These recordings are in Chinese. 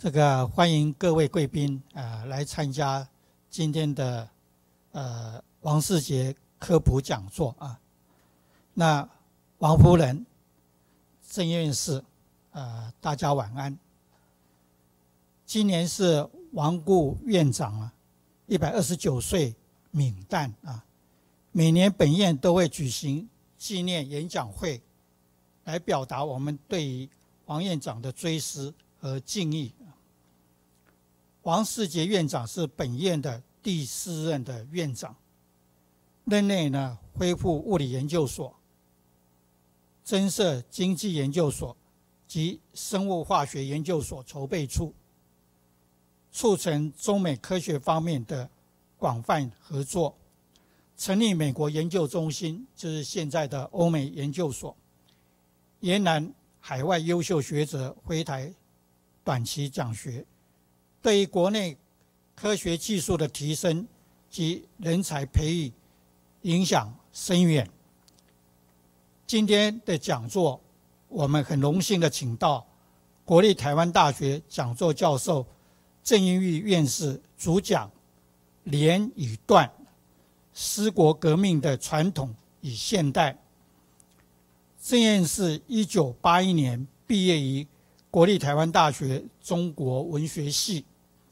欢迎各位贵宾来参加今天的王世杰科普讲座啊。那王夫人、郑院士大家晚安。今年是王顾院长129岁冥诞啊。每年本院都会举行纪念演讲会，来表达我们对于王院长的追思和敬意。王世杰院长是本院的第4任的院长，任内呢恢复物理研究所、增设经济研究所及生物化学研究所筹备处，促成中美科学方面的广泛合作，成立美国研究中心，就是现在的欧美研究所，延揽海外优秀学者回台短期讲学，对于国内科学技术的提升及人才培育影响深远。今天的讲座，我们很荣幸的请到国立台湾大学讲座教授郑英玉院士主讲连与断，失国革命的传统与现代。郑院士1981年毕业于国立台湾大学中国文学系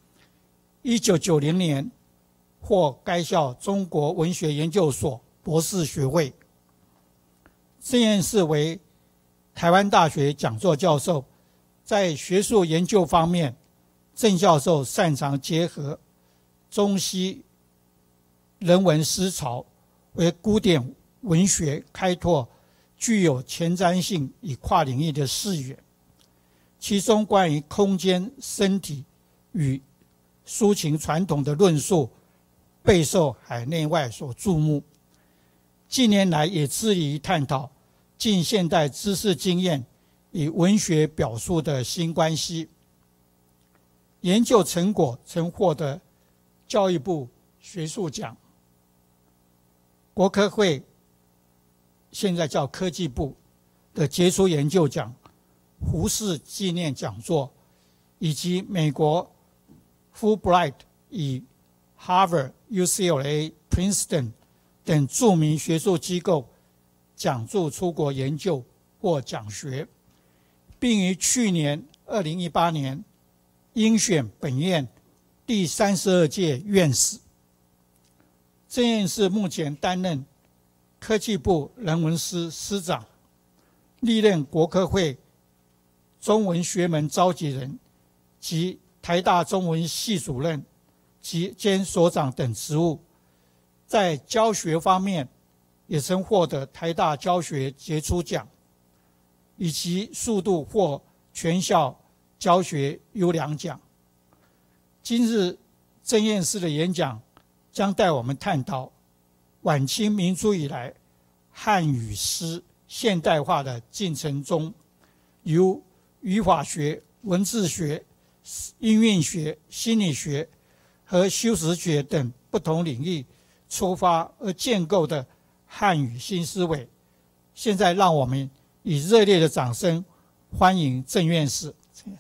，1990年获该校中国文学研究所博士学位。郑院士为台湾大学讲座教授，在学术研究方面，郑教授擅长结合中西人文思潮，为古典文学开拓具有前瞻性与跨领域的视野。其中关于空间、身体与抒情传统的论述备受海内外所注目。近年来也致力于探讨近现代知识经验与文学表述的新关系。研究成果曾获得教育部学术奖、国科会现在叫科技部的杰出研究奖、胡适纪念讲座，以及美国 Fulbright 与 Harvard、UCLA、Princeton 等著名学术机构讲助出国研究或讲学，并于去年2018年应选本院第32届院士。郑院士目前担任科技部人文司司长，历任国科会中文学门召集人及台大中文系主任及兼所长等职务。在教学方面，也曾获得台大教学杰出奖，以及数度获全校教学优良奖。今日郑院士的演讲将带我们探讨晚清民初以来汉语诗现代化的进程中，由语法学、文字学、音韵学、心理学和修辞学等不同领域出发而建构的汉语新思维。现在让我们以热烈的掌声欢迎郑院士。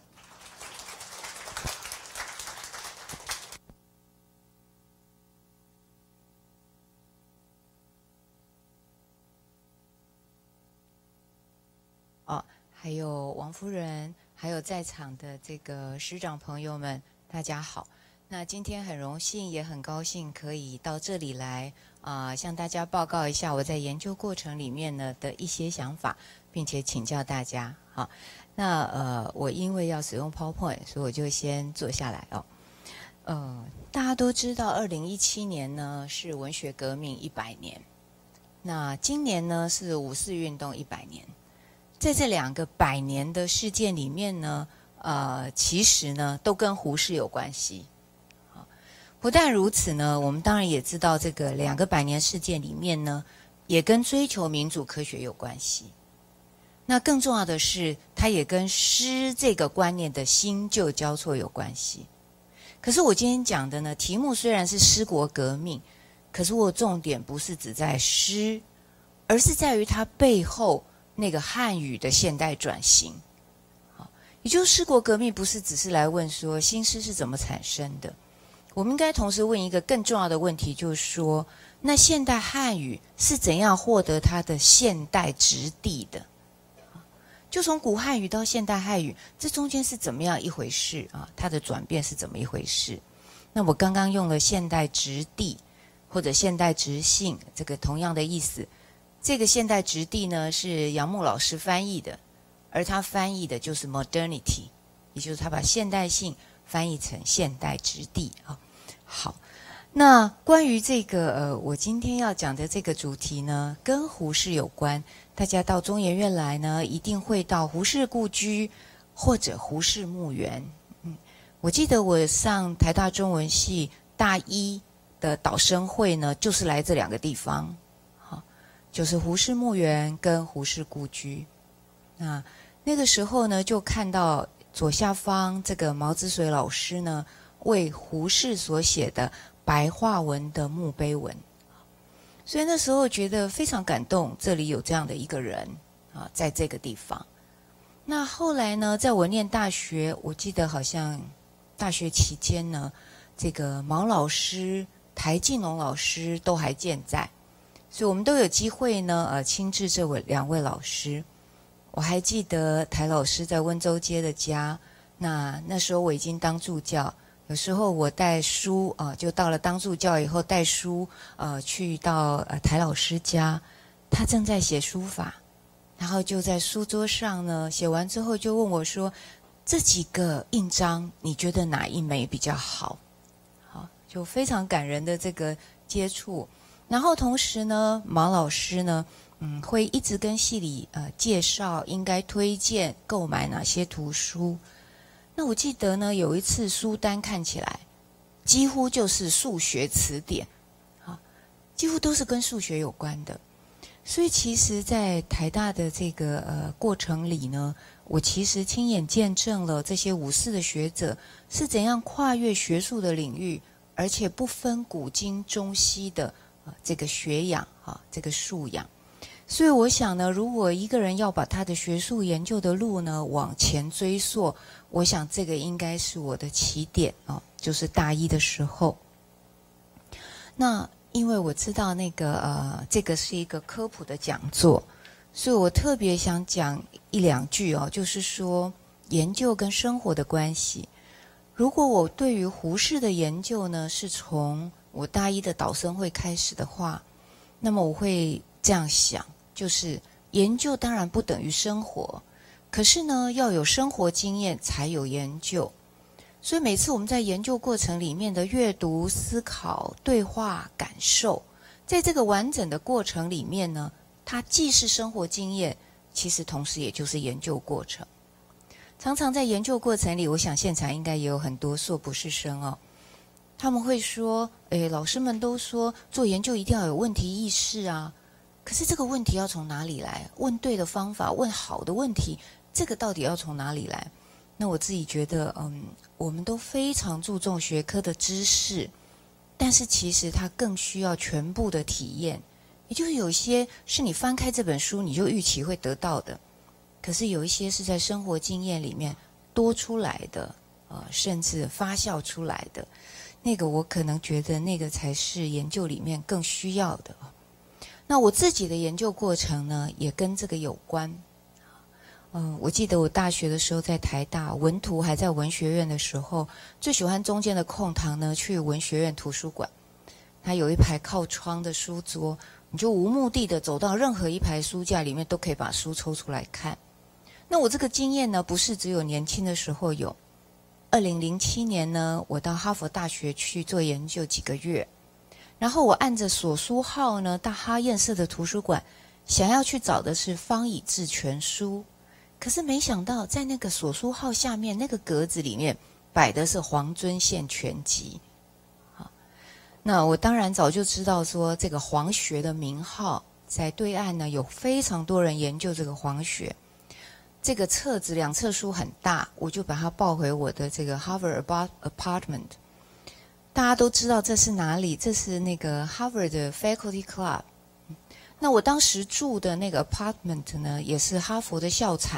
还有王夫人，还有在场的这个师长朋友们，大家好。那今天很荣幸，也很高兴可以到这里来向大家报告一下我在研究过程里面呢的一些想法，并且请教大家。好，那我因为要使用 PowerPoint， 所以我就先坐下来哦。大家都知道，2017年呢是文学革命100年，那今年呢是5·4运动100年。在这2个100年的事件里面呢，其实呢都跟胡适有关系。不但如此呢，我们当然也知道这个2个100年事件里面呢，也跟追求民主科学有关系。那更重要的是，它也跟诗这个观念的新旧交错有关系。可是我今天讲的呢，题目虽然是失国革命，可是我重点不是只在诗，而是在于它背后那个汉语的现代转型。 也就是诗国革命不是只是来问说新诗是怎么产生的，我们应该同时问一个更重要的问题，就是说那现代汉语是怎样获得它的现代质地的？就从古汉语到现代汉语，这中间是怎么样一回事啊？它的转变是怎么一回事？那我刚刚用了现代质地或者现代质性，这个同样的意思。这个现代质地呢是杨牧老师翻译的，而他翻译的就是 modernity， 也就是他把现代性翻译成现代质地啊。好，那关于这个我今天要讲的这个主题呢，跟胡适有关。大家到中研院来呢，一定会到胡适故居或者胡适墓园。我记得我上台大中文系大一的导生会呢，就是来这两个地方，就是胡适墓园跟胡适故居。那个时候呢，就看到左下方这个毛子水老师呢，为胡适所写的白话文的墓碑文，所以那时候觉得非常感动，这里有这样的一个人啊，在这个地方。那后来呢，在我念大学，我记得好像大学期间呢，这个毛老师、台静农老师都还健在，所以我们都有机会呢，亲自这两位老师。我还记得台老师在温州街的家，那时候我已经当助教。有时候我带书就到了当助教以后带书去到台老师家，他正在写书法，然后就在书桌上呢写完之后就问我说：“这几个印章你觉得哪一枚比较好？”好，就非常感人的这个接触。然后同时呢，毛老师呢，会一直跟系里介绍应该推荐购买哪些图书。那我记得呢，有一次书单看起来几乎就是数学词典，几乎都是跟数学有关的。所以其实在台大的这个过程里呢，我其实亲眼见证了这些54的学者是怎样跨越学术的领域，而且不分古今中西的这个学养这个素养。所以我想呢，如果一个人要把他的学术研究的路呢往前追溯，我想这个应该是我的起点就是大一的时候。那因为我知道那个这个是一个科普的讲座，所以我特别想讲一两句就是说研究跟生活的关系。如果我对于胡适的研究呢是从我大一的导生会开始的话，那么我会这样想，就是研究当然不等于生活，可是呢要有生活经验才有研究。所以每次我们在研究过程里面的阅读、思考、对话、感受，在这个完整的过程里面呢，它既是生活经验，其实同时也就是研究过程。常常在研究过程里，我想现场应该也有很多硕博士生他们会说，老师们都说做研究一定要有问题意识啊，可是这个问题要从哪里来？问对的方法，问好的问题，这个到底要从哪里来？那我自己觉得，我们都非常注重学科的知识，但是其实它更需要全部的体验。也就是有一些是你翻开这本书你就预期会得到的，可是有一些是在生活经验里面多出来的，甚至发酵出来的。那个我可能觉得那个才是研究里面更需要的。那我自己的研究过程呢，也跟这个有关。我记得我大学的时候在台大文图还在文学院的时候，最喜欢中间的空堂呢去文学院图书馆。它有一排靠窗的书桌，你就无目的的走到任何一排书架里面都可以把书抽出来看。那我这个经验呢，不是只有年轻的时候有。2007年呢，我到哈佛大学去做研究几个月，然后我按着索书号呢到哈燕社的图书馆，想要去找的是方以智全书。可是没想到在那个索书号下面那个格子里面摆的是黄遵宪全集。那我当然早就知道说这个黄学的名号在对岸呢有非常多人研究这个黄学。这个册子两册书很大，我就把它抱回我的这个 Harvard apartment。大家都知道这是哪里，这是那个 Harvard 的 Faculty Club。那我当时住的那个 apartment 呢，也是哈佛的校产，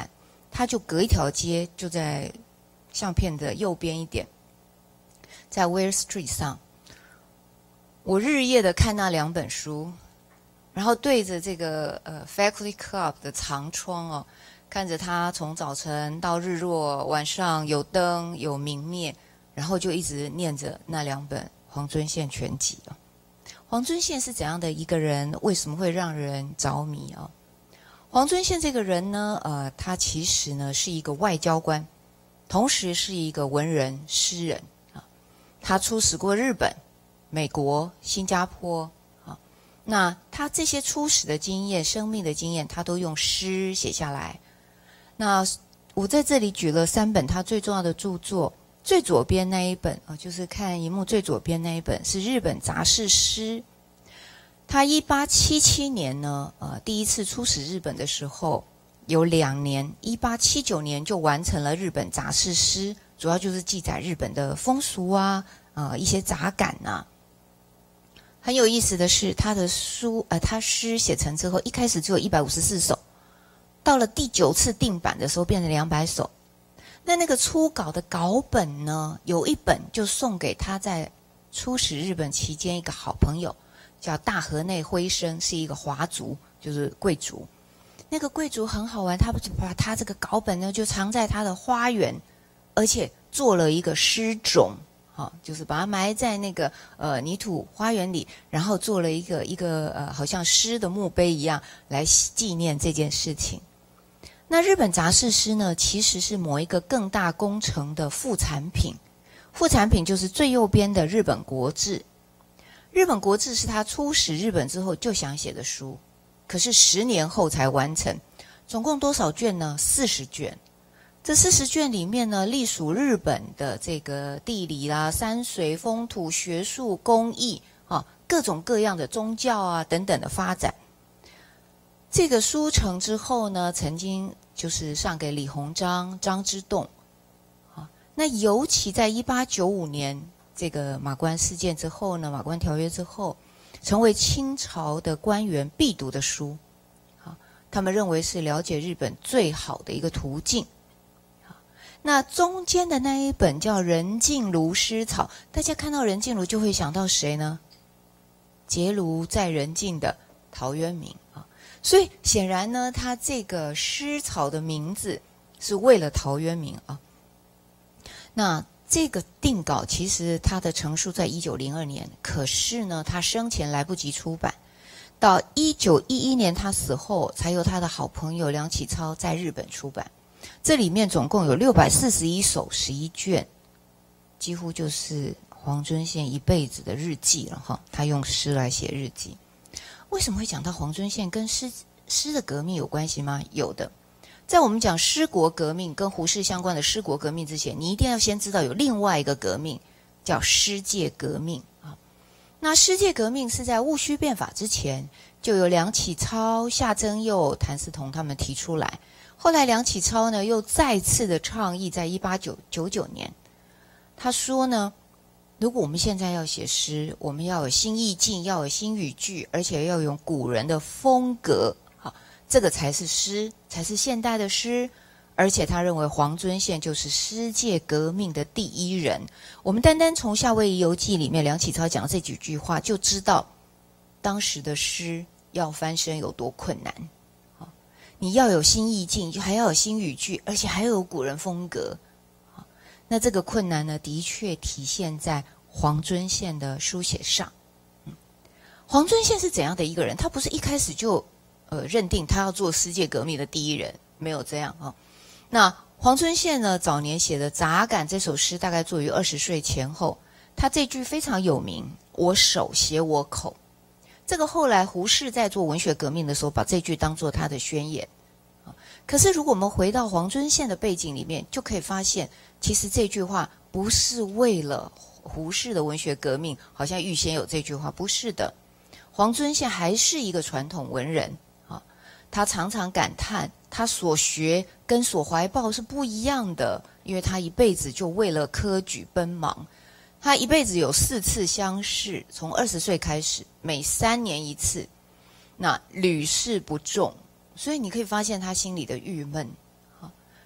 他就隔一条街，就在相片的右边一点，在 Wall Street 上，我日夜的看那2本书，然后对着这个Faculty Club 的长窗哦，看着它从早晨到日落，晚上有灯有明灭，然后就一直念着那2本黄遵宪全集哦。黄遵宪是怎样的一个人？为什么会让人着迷啊？黄遵宪这个人呢，他其实呢是一个外交官，同时是一个文人诗人啊。他出使过日本、美国、新加坡啊。那他这些出使的经验、生命的经验，他都用诗写下来。那我在这里举了3本他最重要的著作。最左边那一本啊，就是看荧幕最左边那一本是日本杂事诗。他1877年呢，第一次出使日本的时候，有2年，1879年就完成了日本杂事诗，主要就是记载日本的风俗啊，一些杂感啊。很有意思的是，他的他诗写成之后，一开始只有154首，到了第9次定版的时候变成200首。那个初稿的稿本呢，有一本就送给他在出使日本期间一个好朋友，叫大河内辉生，是一个华族，就是贵族。那个贵族很好玩，他把他这个稿本呢就藏在他的花园，而且做了一个诗冢，就是把它埋在那个泥土花园里，然后做了一个好像诗的墓碑一样来纪念这件事情。那日本杂事诗呢，其实是某一个更大工程的副产品。副产品就是最右边的日本国志。日本国志是他出使日本之后就想写的书，可是10年后才完成。总共多少卷呢？40卷。这40卷里面呢，隶属日本的这个地理啦、山水、风土、学术、工艺各种各样的宗教啊等等的发展。这个书成之后呢，曾经就是上给李鸿章、张之洞。那尤其在1895年这个马关事件之后呢，马关条约之后，成为清朝的官员必读的书。他们认为是了解日本最好的一个途径。那中间的那一本叫《任静茹诗草》，大家看到任静茹就会想到谁呢？结庐在人境的陶渊明啊。所以显然呢，他这个诗草的名字是为了陶渊明啊。那这个定稿其实他的成书在1902年，可是呢，他生前来不及出版，到1911年他死后，才由他的好朋友梁启超在日本出版。这里面总共有641首，11卷，几乎就是黄遵宪一辈子的日记了哈。他用诗来写日记。为什么会讲到黄遵宪跟诗的革命有关系吗？有的。在我们讲诗国革命跟胡适相关的诗国革命之前，你一定要先知道有另外一个革命叫诗界革命啊。那诗界革命是在戊戌变法之前，就由梁启超、夏曾佑、谭嗣同他们提出来。后来梁启超呢又再次的倡议，在1899年，他说呢，如果我们现在要写诗，我们要有新意境，要有新语句，而且要用古人的风格，这个才是诗，才是现代的诗。而且他认为黄遵宪就是诗界革命的第一人。我们单单从夏威夷游记里面梁启超讲这几句话，就知道当时的诗要翻身有多困难。你要有新意境，还要有新语句，而且还要有古人风格。那这个困难呢，的确体现在黄遵宪的书写上。黄遵宪是怎样的一个人？他不是一开始就认定他要做世界革命的第一人，没有这样啊。那黄遵宪呢，早年写的《杂感》这首诗，大概作于20岁前后。他这句非常有名：“我手写我口。”这个后来胡适在做文学革命的时候，把这句当作他的宣言。可是如果我们回到黄遵宪的背景里面，就可以发现，其实这句话不是为了胡适的文学革命，好像预先有这句话，不是的。黄遵宪还是一个传统文人啊，他常常感叹他所学跟所怀抱是不一样的，因为他一辈子就为了科举奔忙。他一辈子有4次乡试，从20岁开始，每3年一次，那屡试不中，所以你可以发现他心里的郁闷。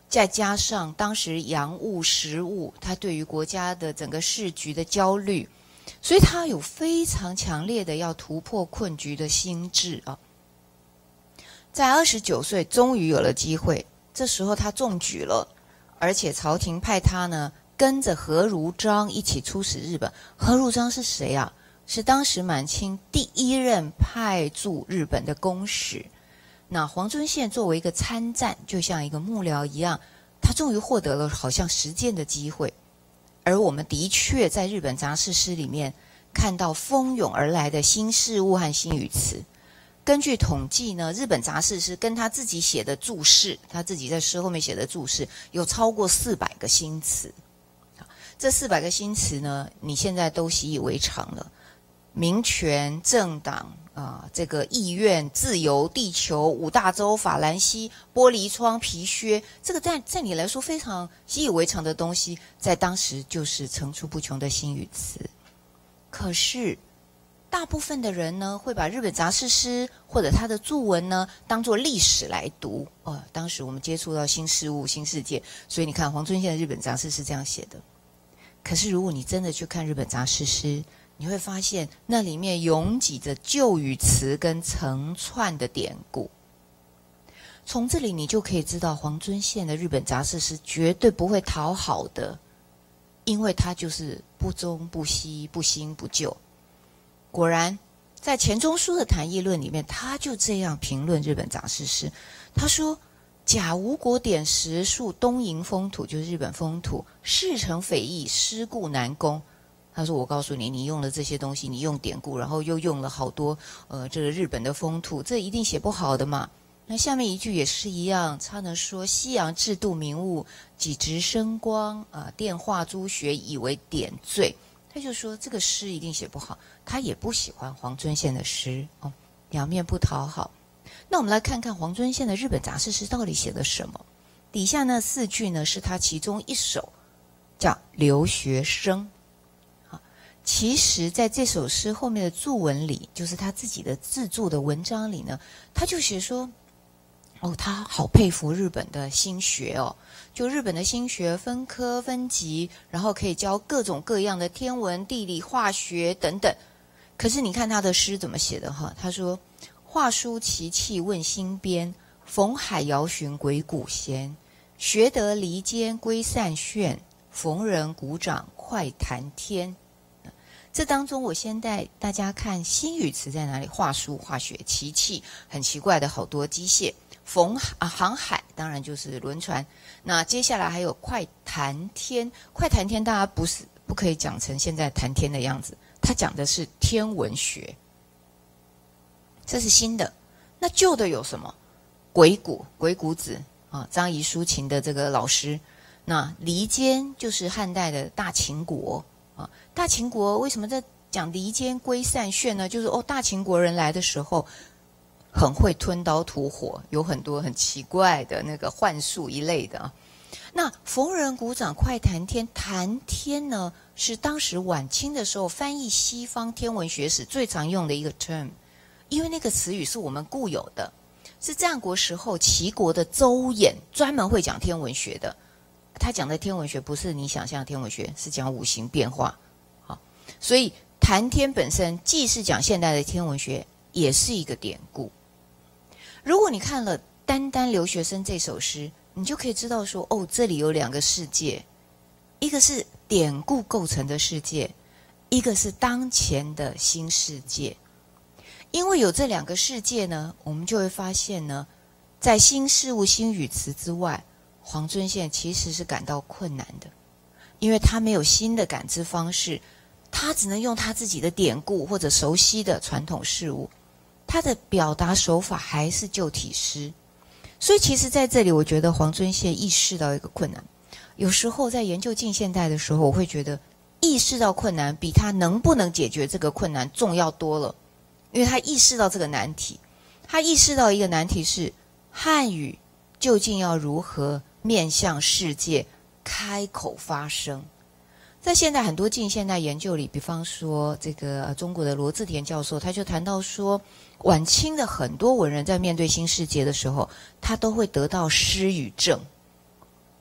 再加上当时洋务食务，他对于国家的整个世局的焦虑，所以他有非常强烈的要突破困局的心智啊。在29岁终于有了机会，这时候他中举了，而且朝廷派他呢跟着何如章一起出使日本。何如章是谁啊？是当时满清第1任派驻日本的公使。那黄遵宪作为一个参战，就像一个幕僚一样，他终于获得了好像实践的机会。而我们的确在日本杂事诗里面看到蜂拥而来的新事物和新语词。根据统计呢，日本杂事诗跟他自己写的注释，他自己在诗后面写的注释有超过400个新词。这400个新词呢，你现在都习以为常了。民权、政党这个意愿、自由、地球、五大洲、法兰西、玻璃窗、皮靴，这个在你来说非常习以为常的东西，在当时就是层出不穷的新语词。可是大部分的人呢，会把日本杂事诗或者他的注文呢，当作历史来读。当时我们接触到新事物、新世界，所以你看黄遵宪的日本杂事是这样写的。可是如果你真的去看日本杂事诗，你会发现那里面拥挤着旧语词跟成串的典故。从这里你就可以知道黄遵宪的日本杂事诗绝对不会讨好的，因为他就是不忠不息、不新不旧。果然在钱钟书的谈议论里面，他就这样评论日本杂事诗。他说，假吴国典实述东瀛风土，就是日本风土，事成匪夷，诗故难攻。他说，我告诉你，你用了这些东西，你用典故，然后又用了好多这个日本的风土，这一定写不好的嘛。那下面一句也是一样，他能说西洋制度名物，几直生光电画诸学，以为典罪。他就说这个诗一定写不好，他也不喜欢黄遵宪的诗两面不讨好。那我们来看看黄遵宪的日本杂事诗到底写了什么。底下那4句呢，是他其中一首，叫《留学生》。其实在这首诗后面的注文里，就是他自己的自注的文章里呢，他就写说他好佩服日本的新学就日本的新学分科分级，然后可以教各种各样的天文、地理、化学等等。可是你看他的诗怎么写的他说，画书奇器问新编，逢海遥寻鬼谷闲，学得离间归散炫，逢人鼓掌快谈天。这当中我先带大家看新语词在哪里，画书、化学、奇器，很奇怪的好多机械，航海当然就是轮船。那接下来还有快谈天，快谈天大家不可以讲成现在谈天的样子，他讲的是天文学，这是新的。那旧的有什么？鬼谷子张仪抒情的这个老师。那离间就是汉代的大秦国大秦国为什么在讲离间归散炫呢？就是大秦国人来的时候很会吞刀吐火，有很多很奇怪的那个幻术一类的那逢人鼓掌快谈天，谈天呢是当时晚清的时候翻译西方天文学史最常用的一个 term， 因为那个词语是我们固有的，是战国时候齐国的邹衍专门会讲天文学的。他讲的天文学不是你想象的天文学，是讲五行变化所以谈天本身既是讲现代的天文学，也是一个典故。如果你看了单单留学生这首诗，你就可以知道说这里有2个世界，一个是典故构成的世界，一个是当前的新世界。因为有这2个世界呢，我们就会发现呢，在新事物新语词之外，黄遵宪其实是感到困难的，因为他没有新的感知方式，他只能用他自己的典故或者熟悉的传统事物，他的表达手法还是旧体诗。所以其实在这里我觉得黄遵宪意识到一个困难。有时候在研究近现代的时候，我会觉得意识到困难比他能不能解决这个困难重要多了。因为他意识到这个难题，他意识到一个难题是汉语究竟要如何面向世界开口发声。在现在很多近现代研究里，比方说这个中国的罗志田教授，他就谈到说，晚清的很多文人在面对新世界的时候，他都会得到失语症。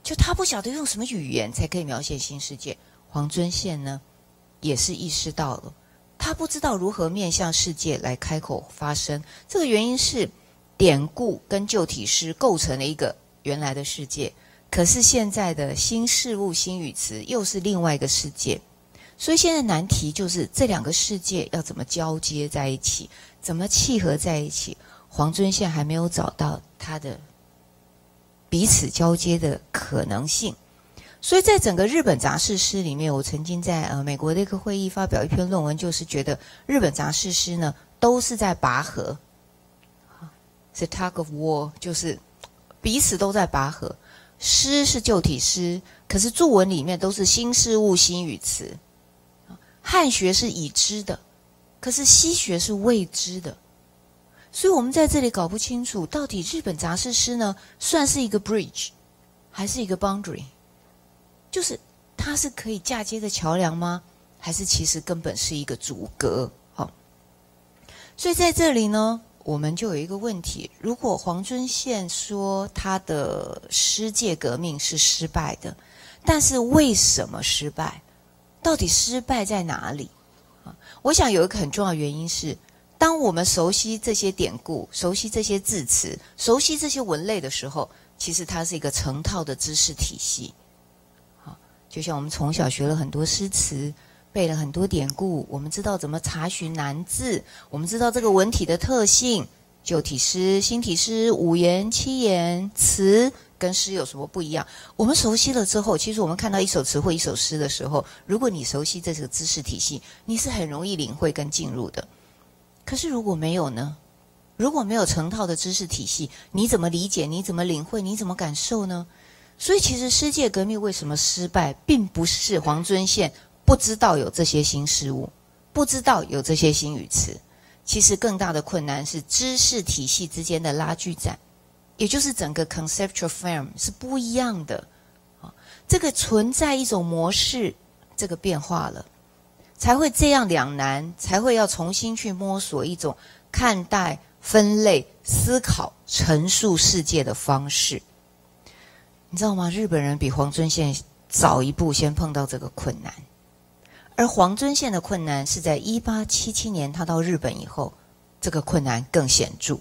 就他不晓得用什么语言才可以描写新世界。黄遵宪呢，也是意识到了，他不知道如何面向世界来开口发声。这个原因是典故跟旧体诗构成了一个原来的世界，可是现在的新事物、新语词又是另外一个世界。所以现在难题就是这两个世界要怎么交接在一起，怎么契合在一起。黄遵宪还没有找到他的彼此交接的可能性。所以在整个日本杂事诗里面，我曾经在美国的一个会议发表一篇论文，就是觉得日本杂事诗呢都是在拔河，是 tug of war， 就是彼此都在拔河。诗是旧体诗，可是注文里面都是新事物、新语词。汉学是已知的，可是西学是未知的。所以我们在这里搞不清楚，到底日本杂事诗呢，算是一个 bridge， 还是一个 boundary？ 就是它是可以嫁接的桥梁吗？还是其实根本是一个阻隔？好，所以在这里呢，我们就有一个问题：如果黄遵宪说他的诗界革命是失败的，但是为什么失败？到底失败在哪里？我想有一个很重要的原因是，当我们熟悉这些典故、熟悉这些字词、熟悉这些文类的时候，其实它是一个成套的知识体系。就像我们从小学了很多诗词，背了很多典故，我们知道怎么查询难字，我们知道这个文体的特性，旧体诗、新体诗、五言、七言，词跟诗有什么不一样？我们熟悉了之后，其实我们看到一首词或一首诗的时候，如果你熟悉这个知识体系，你是很容易领会跟进入的。可是如果没有呢？如果没有成套的知识体系，你怎么理解？你怎么领会？你怎么感受呢？所以其实诗界革命为什么失败，并不是黄遵宪不知道有这些新事物，不知道有这些新语词。其实更大的困难是知识体系之间的拉锯战，也就是整个 conceptual frame 是不一样的。这个存在一种模式，这个变化了，才会这样两难，才会要重新去摸索一种看待、分类、思考、陈述世界的方式。你知道吗？日本人比黄遵宪早一步先碰到这个困难，而黄遵宪的困难是在1877年他到日本以后，这个困难更显著。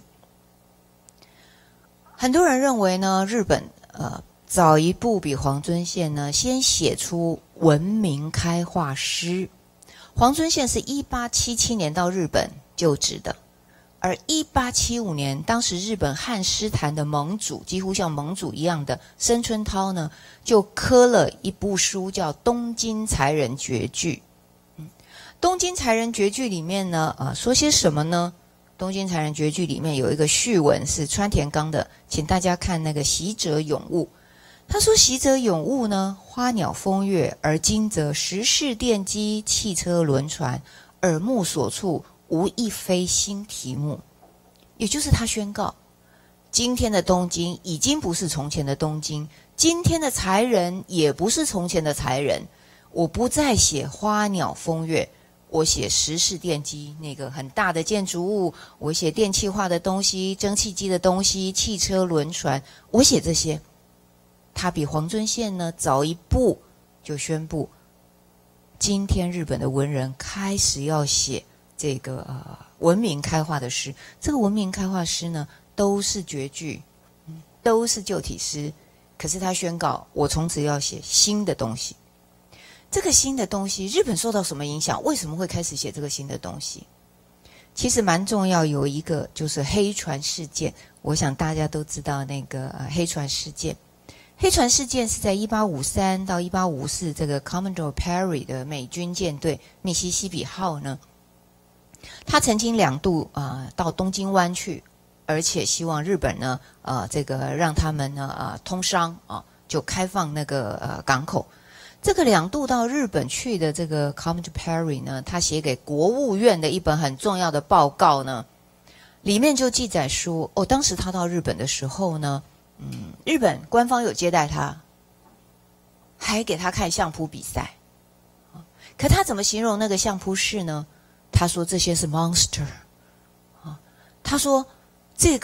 很多人认为呢，日本早一步比黄遵宪呢先写出文明开化诗。黄遵宪是1877年到日本就职的，而1875年，当时日本汉诗坛的盟主，几乎像盟主一样的申春涛呢，就刻了一部书叫《东京才人绝句》。东京才人绝句里面呢，说些什么呢？东京才人绝句里面有一个序文是川田刚的，请大家看那个习者咏物。他说：“习者咏物呢，花鸟风月，而今则时事电机、汽车轮船，耳目所处。”无一非新题目，也就是他宣告，今天的东京已经不是从前的东京，今天的才人也不是从前的才人。我不再写花鸟风月，我写时事电机，那个很大的建筑物，我写电气化的东西，蒸汽机的东西，汽车轮船，我写这些。他比黄遵宪呢早一步就宣布，今天日本的文人开始要写这个文明开化的诗。这个文明开化诗呢，都是绝句，都是旧体诗。可是他宣告，我从此要写新的东西。这个新的东西，日本受到什么影响？为什么会开始写这个新的东西？其实蛮重要，有一个就是黑船事件。我想大家都知道那个黑船事件。黑船事件是在1853到1854，这个 Commodore Perry 的美军舰队密西西比号呢，他曾经2度到东京湾去，而且希望日本呢这个让他们呢通商就开放那个港口。这个2度到日本去的这个 Commodore Perry 呢，他写给国务院的一本很重要的报告呢，里面就记载说，当时他到日本的时候呢，日本官方有接待他，还给他看相扑比赛。可他怎么形容那个相扑士呢？他说这些是 monster。他说这个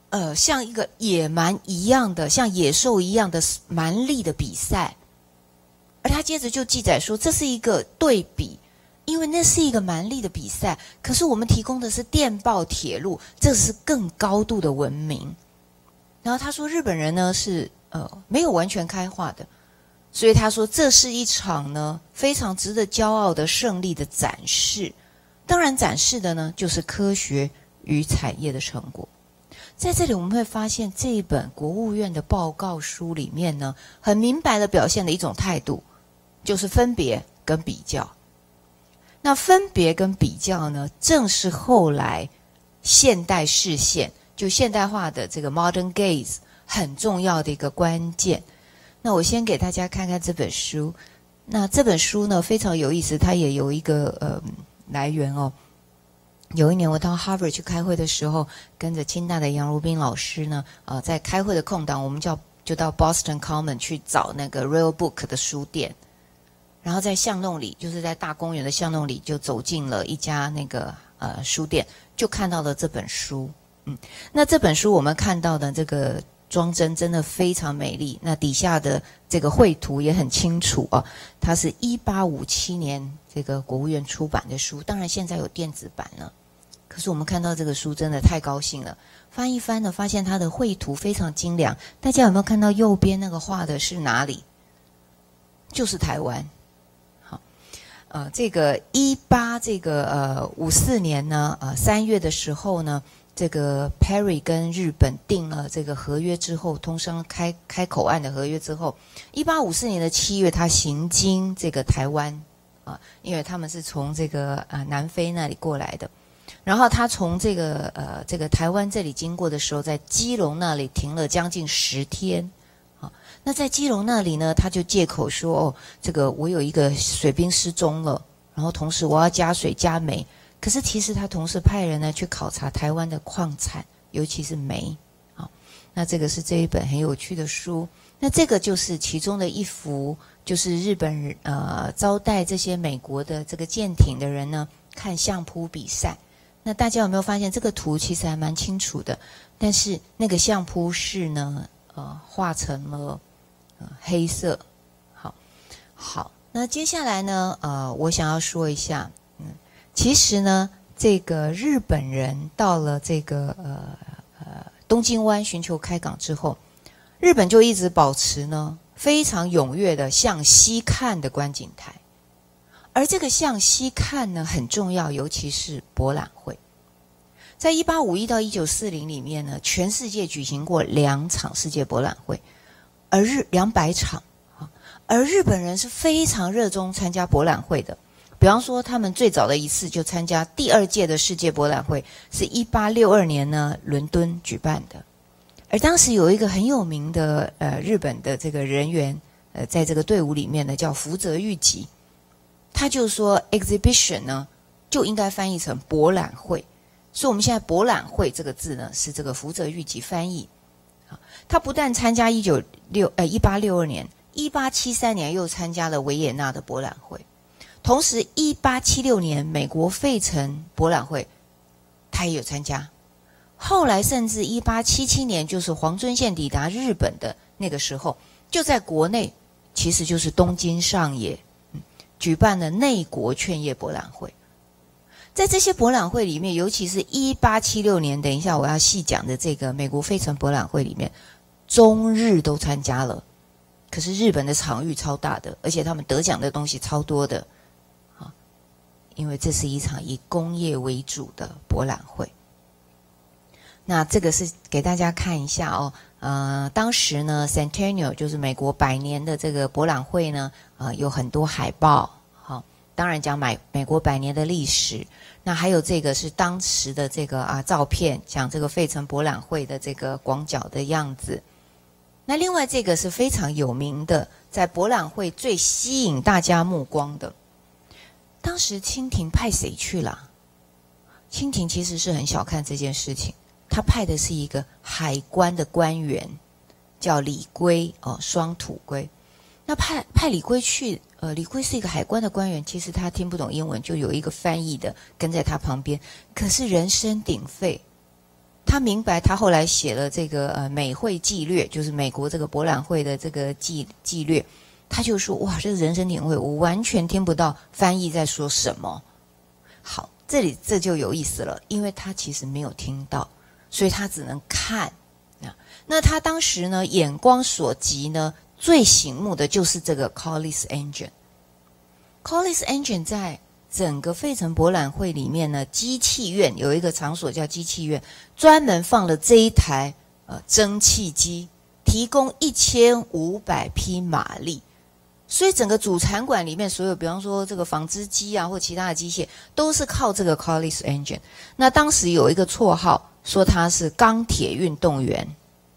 像一个野蛮一样的，像野兽一样的蛮力的比赛。而他接着就记载说，这是一个对比，因为那是一个蛮力的比赛，可是我们提供的是电报铁路，这是更高度的文明。然后他说，日本人呢是没有完全开化的，所以他说这是一场呢非常值得骄傲的胜利的展示。当然，展示的呢就是科学与产业的成果。在这里我们会发现，这一本国务院的报告书里面呢，很明白地表现的一种态度，就是分别跟比较。那分别跟比较呢，正是后来现代视线，就现代化的这个 modern gaze 很重要的一个关键。那我先给大家看看这本书。那这本书呢非常有意思，它也有一个来源哦。有一年我到 Harvard 去开会的时候，跟着清大的杨如宾老师呢，在开会的空档，我们就到 Boston Common 去找那个 Real Book 的书店，然后在巷弄里，就是在大公园的巷弄里，就走进了一家那个书店，就看到了这本书。那这本书我们看到的这个装帧真的非常美丽，那底下的这个绘图也很清楚啊。它是1857年这个国务院出版的书，当然现在有电子版了。可是我们看到这个书真的太高兴了，翻一翻呢，发现它的绘图非常精良。大家有没有看到右边那个画的是哪里？就是台湾。好，这个54年呢，3月的时候呢，这个 Perry 跟日本订了这个合约之后，通商开口岸的合约之后，1854年的7月，他行经这个台湾因为他们是从这个南非那里过来的。然后他从这个台湾这里经过的时候，在基隆那里停了将近10天。那在基隆那里呢，他就借口说，这个我有一个水兵失踪了，然后同时我要加水加煤。可是其实他同时派人呢去考察台湾的矿产，尤其是煤。那这个是这一本很有趣的书。那这个就是其中的一幅，就是日本人招待这些美国的这个舰艇的人呢看相扑比赛。那大家有没有发现这个图其实还蛮清楚的，但是那个相扑是呢画成了黑色。好，那接下来呢我想要说一下，其实呢这个日本人到了这个东京湾寻求开港之后，日本就一直保持呢非常踊跃的向西看的观景台。而这个向西看呢很重要，尤其是博览会。在1851到1940里面呢，全世界举行过2场世界博览会，而200场。而日本人是非常热衷参加博览会的。比方说，他们最早的一次就参加第2届的世界博览会，是1862年呢伦敦举办的。而当时有一个很有名的日本的这个人员在这个队伍里面呢，叫福泽谕吉。他就说 exhibition 呢就应该翻译成博览会，所以我们现在博览会这个字呢是这个福泽谕吉翻译。他不但参加1862年，1873年又参加了维也纳的博览会，同时1876年美国费城博览会他也有参加。后来甚至1877年，就是黄遵宪抵达日本的那个时候，就在国内，其实就是东京上野举办了内国劝业博览会。在这些博览会里面，尤其是1876年，等一下我要细讲的这个美国费城博览会里面，中日都参加了。可是日本的场域超大的，而且他们得奖的东西超多的因为这是一场以工业为主的博览会。那这个是给大家看一下哦。当时呢 Centennial 就是美国100年的这个博览会呢，有很多海报，当然讲美国100年的历史。那还有这个是当时的这个照片，讲这个费城博览会的这个广角的样子。那另外这个是非常有名的，在博览会最吸引大家目光的。当时清廷派谁去了？清廷其实是很小看这件事情，他派的是一个海关的官员，叫李圭双土圭。那派李圭去，李圭是一个海关的官员，其实他听不懂英文，就有一个翻译的跟在他旁边。可是人声鼎沸， 他明白，他后来写了这个美会纪略，就是美国这个博览会的这个纪略，他就说哇，这个人生体会，我完全听不到翻译在说什么。好，这就有意思了，因为他其实没有听到，所以他只能看。那他当时呢，眼光所及呢，最醒目的就是这个 Collis Engine。Collis Engine 在整个费城博览会里面呢，机器院有一个场所叫机器院，专门放了这一台蒸汽机，提供1500匹马力。所以整个主场馆里面所有，比方说这个纺织机啊，或其他的机械，都是靠这个 Collis Engine。那当时有一个绰号，说他是钢铁运动员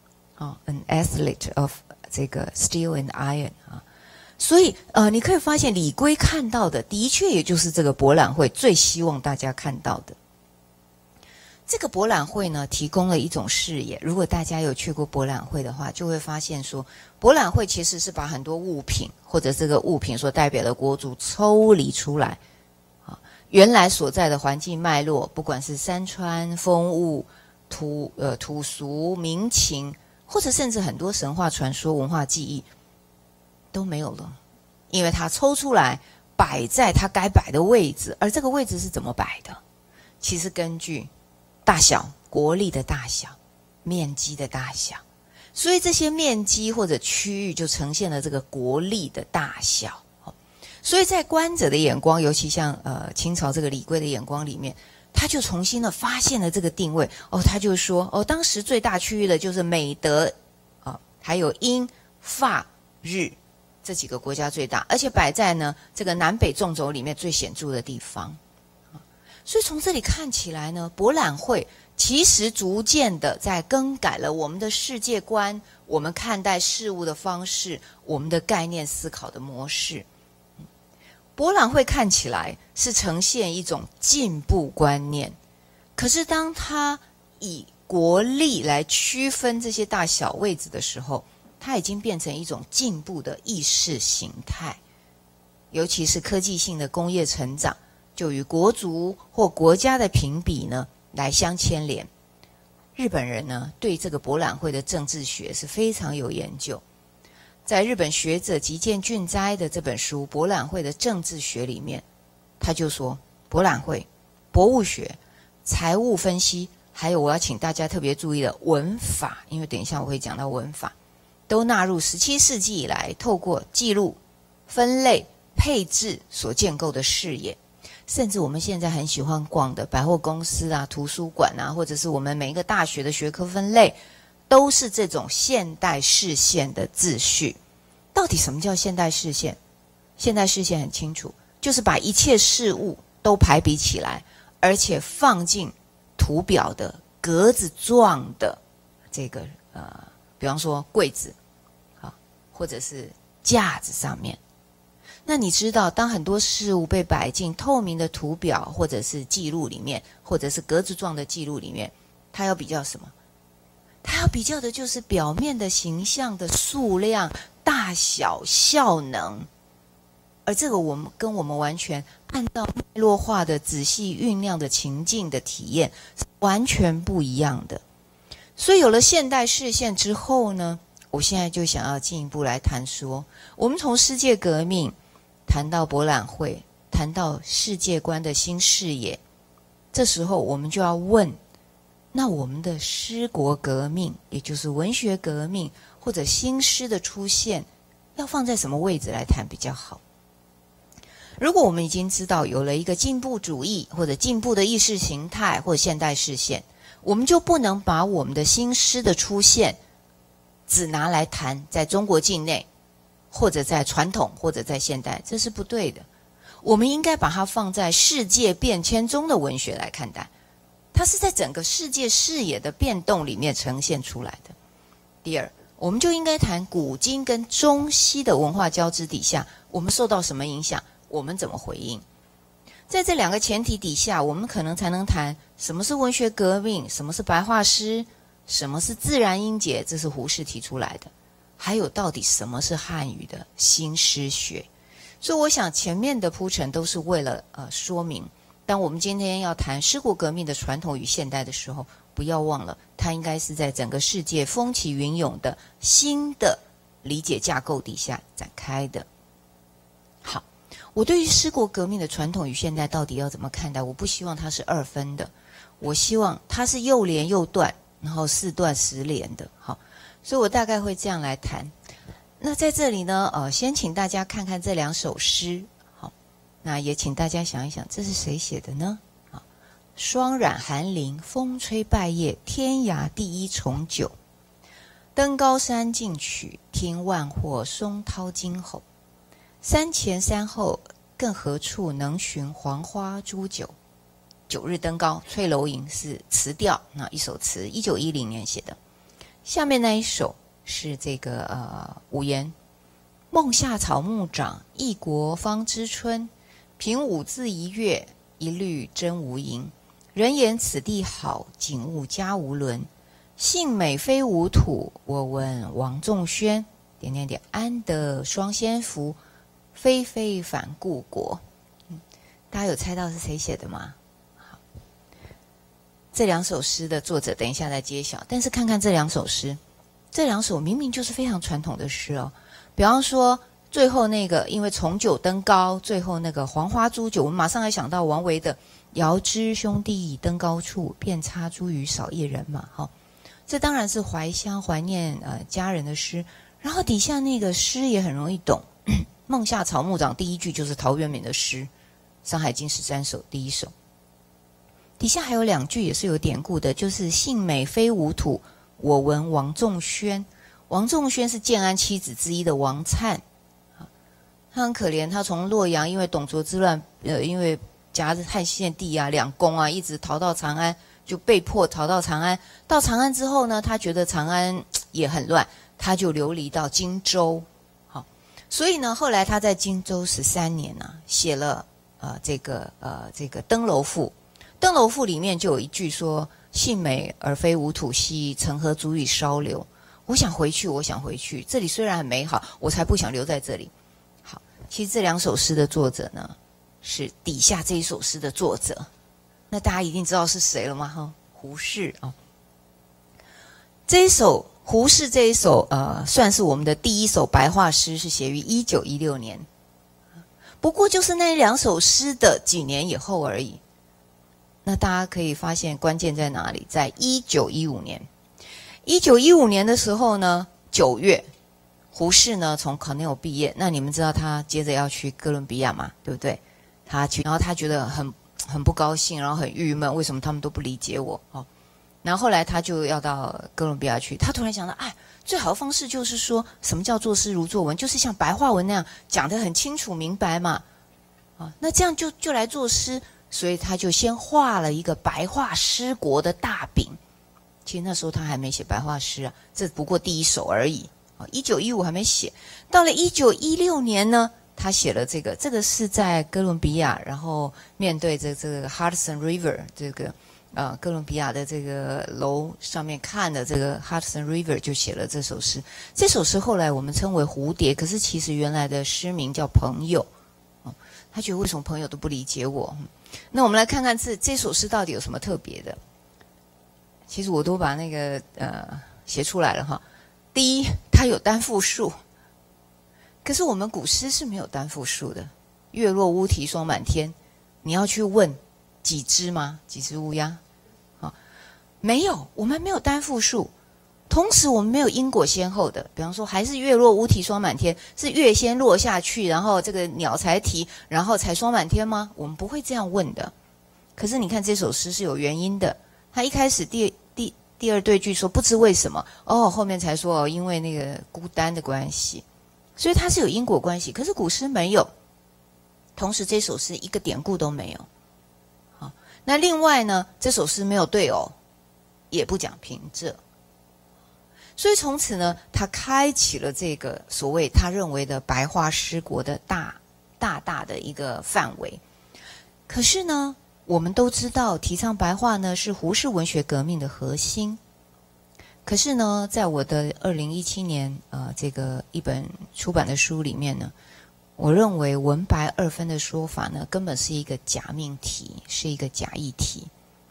，an athlete of 这个 steel and iron 啊。所以你可以发现李圭看到的，的确也就是这个博览会最希望大家看到的。这个博览会呢，提供了一种视野。如果大家有去过博览会的话，就会发现说，博览会其实是把很多物品或者这个物品所代表的国族抽离出来，原来所在的环境脉络，不管是山川风物、土俗民情，或者甚至很多神话传说、文化记忆都没有了，因为它抽出来摆在它该摆的位置。而这个位置是怎么摆的？其实根据大小、国力的大小、面积的大小，所以这些面积或者区域就呈现了这个国力的大小。所以在观者的眼光，尤其像清朝这个李圭的眼光里面，他就重新的发现了这个定位。他就说当时最大区域的就是美德还有英法日这几个国家最大，而且摆在呢这个南北纵轴里面最显著的地方。所以从这里看起来呢，博览会其实逐渐的在更改了我们的世界观，我们看待事物的方式，我们的概念思考的模式。博览会看起来是呈现一种进步观念，可是当它以国力来区分这些大小位置的时候，它已经变成一种进步的意识形态。尤其是科技性的工业成长，就与国族或国家的评比呢来相牵连。日本人呢对这个博览会的政治学是非常有研究。在日本学者吉见俊哉的这本书《博览会的政治学》里面，他就说，博览会、博物学、财务分析，还有我要请大家特别注意的文法，因为等一下我会讲到文法，都纳入17世纪以来透过记录、分类、配置所建构的视野。甚至我们现在很喜欢逛的百货公司啊、图书馆啊，或者是我们每一个大学的学科分类，都是这种现代视线的秩序。到底什么叫现代视线？现代视线很清楚，就是把一切事物都排比起来，而且放进图表的格子状的这个比方说柜子或者是架子上面。那你知道，当很多事物被摆进透明的图表或者是记录里面，或者是格子状的记录里面，它要比较什么？它要比较的就是表面的形象的数量、大小、效能。而这个我们跟我们完全按照脉络化的仔细酝酿的情境的体验是完全不一样的。所以有了现代视线之后呢，我现在就想要进一步来谈说，我们从世界革命谈到博览会，谈到世界观的新视野，这时候我们就要问，那我们的诗国革命，也就是文学革命或者新诗的出现，要放在什么位置来谈比较好？如果我们已经知道有了一个进步主义或者进步的意识形态或现代视线，我们就不能把我们的新诗的出现只拿来谈在中国境内，或者在传统，或者在现代，这是不对的。我们应该把它放在世界变迁中的文学来看待，它是在整个世界视野的变动里面呈现出来的。第二，我们就应该谈古今跟中西的文化交织底下，我们受到什么影响，我们怎么回应。在这两个前提底下，我们可能才能谈什么是文学革命，什么是白话诗，什么是自然音节，这是胡适提出来的。还有到底什么是汉语的新诗学。所以我想前面的铺陈都是为了说明，当我们今天要谈诗国革命的传统与现代的时候， 不要忘了，它应该是在整个世界风起云涌的新的理解架构底下展开的。好，我对于诗国革命的传统与现代到底要怎么看待？我不希望它是二分的，我希望它是又连又断，然后四断十连的。好，所以我大概会这样来谈。那在这里呢，先请大家看看这2首诗。好，那也请大家想一想，这是谁写的呢？啊，霜染寒林，风吹败叶，天涯第一重九。登高山尽取，听万壑松涛惊吼。山前山后，更何处能寻黄花煮酒？九日登高翠楼吟是词调，那一首词，1910年写的。下面那一首是这个五言：梦下草木长，异国芳知春。凭五字一阅，一律真无银。人言此地好，景物佳无伦。幸美非吾土，我闻王仲宣。点点点，安得双仙福，飞飞返故国。大家有猜到是谁写的吗？好，这2首诗的作者等一下再揭晓。但是看看这2首诗，这2首明明就是非常传统的诗哦。比方说最后那个，因为重九登高，最后那个黄花煮酒，我们马上还想到王维的“遥知兄弟登高处，遍插茱萸少一人”嘛。好，这当然是怀乡怀念家人的诗。然后底下那个诗也很容易懂，梦下草木长第一句就是陶渊明的诗，《山海经》13首第1首。底下还有2句也是有典故的，就是幸美非吾土，我闻王仲宣。王仲宣是建安7子之一的王粲，他很可怜，他从洛阳因为董卓之乱，因为夹着汉献帝啊2公啊，一直逃到长安，就被迫逃到长安。到长安之后呢，他觉得长安也很乱，他就流离到荆州。好，所以呢，后来他在荆州13年啊，写了这个《登楼赋》。《登楼赋》里面就有一句说：“幸美而非吾土兮，成何足以稍留。”我想回去，我想回去。这里虽然很美好，我才不想留在这里。好，其实这2首诗的作者呢，是底下这一首诗的作者。那大家一定知道是谁了吗？哈，胡适啊。这一首胡适这一首算是我们的第1首白话诗，是写于1916年。不过就是那2首诗的几年以后而已。那大家可以发现关键在哪里？在1915年。1915年的时候呢，9月，胡适呢从考内尔毕业。那你们知道他接着要去哥伦比亚嘛？对不对？他去，然后他觉得很不高兴，然后很郁闷，为什么他们都不理解我？哦，然后后来他就要到哥伦比亚去。他突然想到，最好的方式就是说什么叫作诗如作文，就是像白话文那样讲得很清楚明白嘛。那这样就来作诗。所以他就先画了一个白话诗国的大饼。其实那时候他还没写白话诗啊，这不过第1首而已。1915还没写，到了1916年呢，他写了这个是在哥伦比亚，然后面对这个 Hudson River 这个哥伦比亚的这个楼上面看的这个 Hudson River 就写了这首诗。这首诗后来我们称为蝴蝶，可是其实原来的诗名叫朋友。他觉得为什么朋友都不理解我？那我们来看看这首诗到底有什么特别的。其实我都把那个写出来了哈。第一，它有单复数，可是我们古诗是没有单复数的。月落乌啼霜满天，你要去问几只吗？几只乌鸦？没有，我们没有单复数。同时我们没有因果先后的，比方说还是月落乌啼霜满天，是月先落下去，然后这个鸟才啼，然后才霜满天吗？我们不会这样问的。可是你看这首诗是有原因的，它一开始第2对句说不知为什么，后面才说因为那个孤单的关系，所以它是有因果关系。可是古诗没有，同时这首诗一个典故都没有。好，那另外呢，这首诗没有对偶，也不讲平仄。所以从此呢，他开启了这个所谓他认为的白话诗国的大的一个范围。可是呢，我们都知道提倡白话呢是胡适文学革命的核心。可是呢，在我的2017年这个一本出版的书里面呢，我认为文白2分的说法呢，根本是一个假命题，是一个假议题。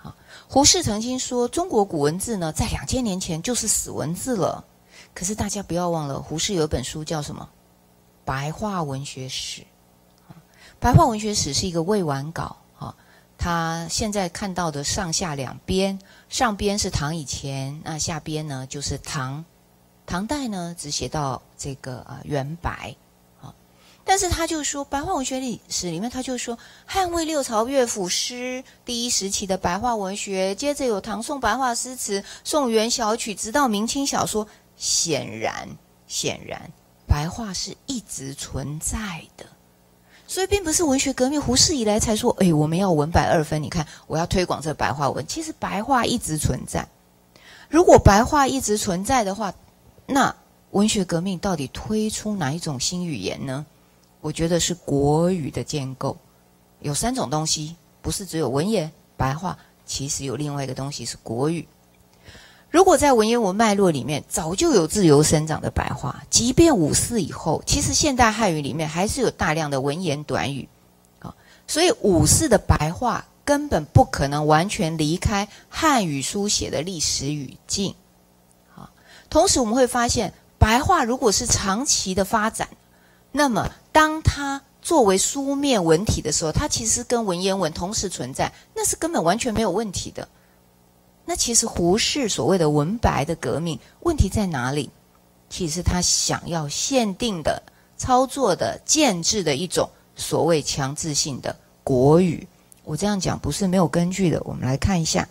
胡适曾经说，中国古文字呢，在2000年前就是死文字了。可是大家不要忘了，胡适有一本书叫什么？白话文学史。白话文学史是一个未完稿啊，他现在看到的上下两边，上边是唐以前，那下边呢就是唐代呢只写到这个元白。但是他就说，白话文学历史里面，他就说，汉魏六朝乐府诗第一时期的白话文学，接着有唐宋白话诗词、宋元小曲，直到明清小说。显然，白话是一直存在的，所以并不是文学革命胡适以来才说，我们要文白二分。你看，我要推广这白话文，其实白话一直存在。如果白话一直存在的话，那文学革命到底推出哪一种新语言呢？我觉得是国语的建构，有3种东西，不是只有文言白话，其实有另外一个东西是国语。如果在文言文脉络里面早就有自由生长的白话，即便5·4以后，其实现代汉语里面还是有大量的文言短语，所以5·4的白话根本不可能完全离开汉语书写的历史语境。同时我们会发现，白话如果是长期的发展，那么当它作为书面文体的时候，它其实跟文言文同时存在，那是根本完全没有问题的。那其实胡适所谓的文白的革命，问题在哪里？其实是他想要限定的、操作的、建制的一种所谓强制性的国语。我这样讲不是没有根据的，我们来看一下。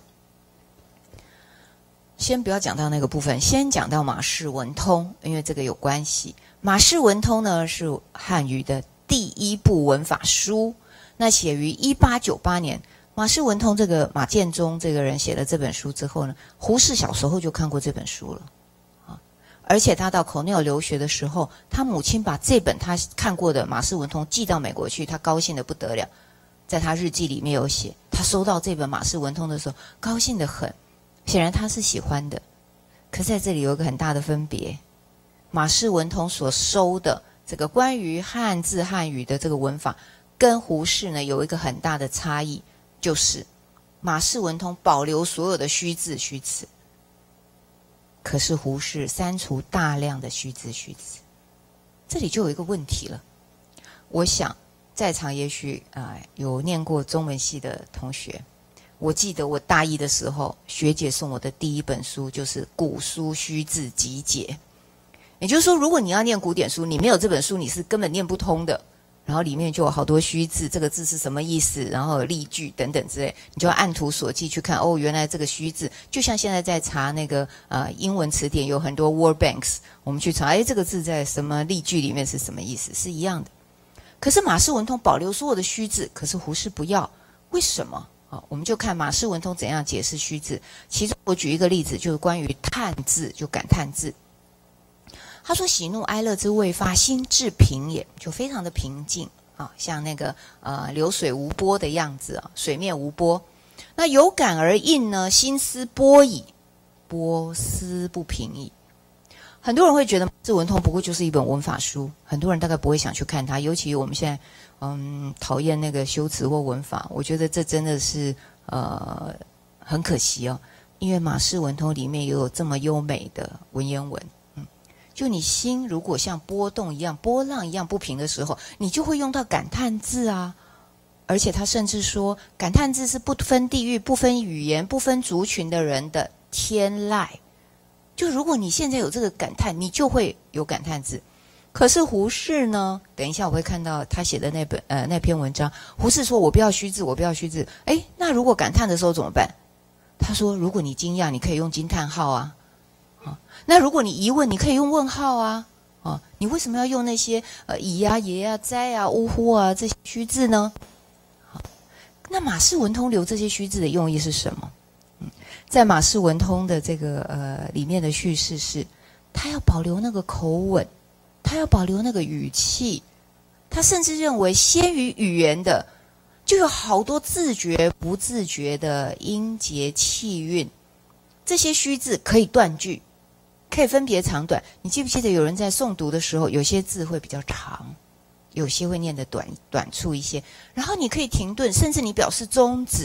先不要讲到那个部分，先讲到马氏文通，因为这个有关系。马氏文通呢是汉语的第一部文法书，那写于1898年。马氏文通这个马建忠这个人写了这本书之后呢，胡适小时候就看过这本书了而且他到Cornell留学的时候，他母亲把这本他看过的马氏文通寄到美国去，他高兴得不得了。在他日记里面有写，他收到这本马氏文通的时候高兴得很，显然他是喜欢的。可在这里有一个很大的分别，马氏文通所收的这个关于汉字汉语的这个文法，跟胡适呢有一个很大的差异，就是马氏文通保留所有的虚字虚词，可是胡适删除大量的虚字虚词。这里就有一个问题了。我想在场也许有念过中文系的同学，我记得我大一的时候，学姐送我的第一本书就是《古书虚字集解》。也就是说，如果你要念古典书，你没有这本书，你是根本念不通的。然后里面就有好多虚字，这个字是什么意思，然后有例句等等之类，你就要按图索骥去看。原来这个虚字，就像现在在查那个英文词典有很多 word banks， 我们去查，这个字在什么例句里面是什么意思，是一样的。可是马氏文通保留所有的虚字，可是胡适不要，为什么？我们就看马氏文通怎样解释虚字。其中我举一个例子，就是关于叹字，就感叹字。他说：“喜怒哀乐之未发，心至平也。”就非常的平静像那个流水无波的样子水面无波。那有感而应呢，心思波矣，波思不平矣。很多人会觉得马氏文通不过就是一本文法书，很多人大概不会想去看它。尤其我们现在讨厌那个修辞或文法，我觉得这真的是很可惜因为马氏文通里面也有这么优美的文言文。就你心如果像波动一样、波浪一样不平的时候，你就会用到感叹字而且他甚至说，感叹字是不分地域、不分语言、不分族群的人的天籁。就如果你现在有这个感叹，你就会有感叹字。可是胡适呢？等一下我会看到他写的那篇文章。胡适说：“我不要虚字，我不要虚字。”那如果感叹的时候怎么办？他说：“如果你惊讶，你可以用惊叹号那如果你疑问，你可以用问号你为什么要用那些乙爷哉呜呼这些虚字呢？那马氏文通留这些虚字的用意是什么？在马氏文通的这个里面的叙事是，他要保留那个口吻，他要保留那个语气，他甚至认为先于语言的，就有好多自觉不自觉的音节气韵，这些虚字可以断句。可以分别长短。你记不记得有人在诵读的时候，有些字会比较长，有些会念得短促一些，然后你可以停顿，甚至你表示终止，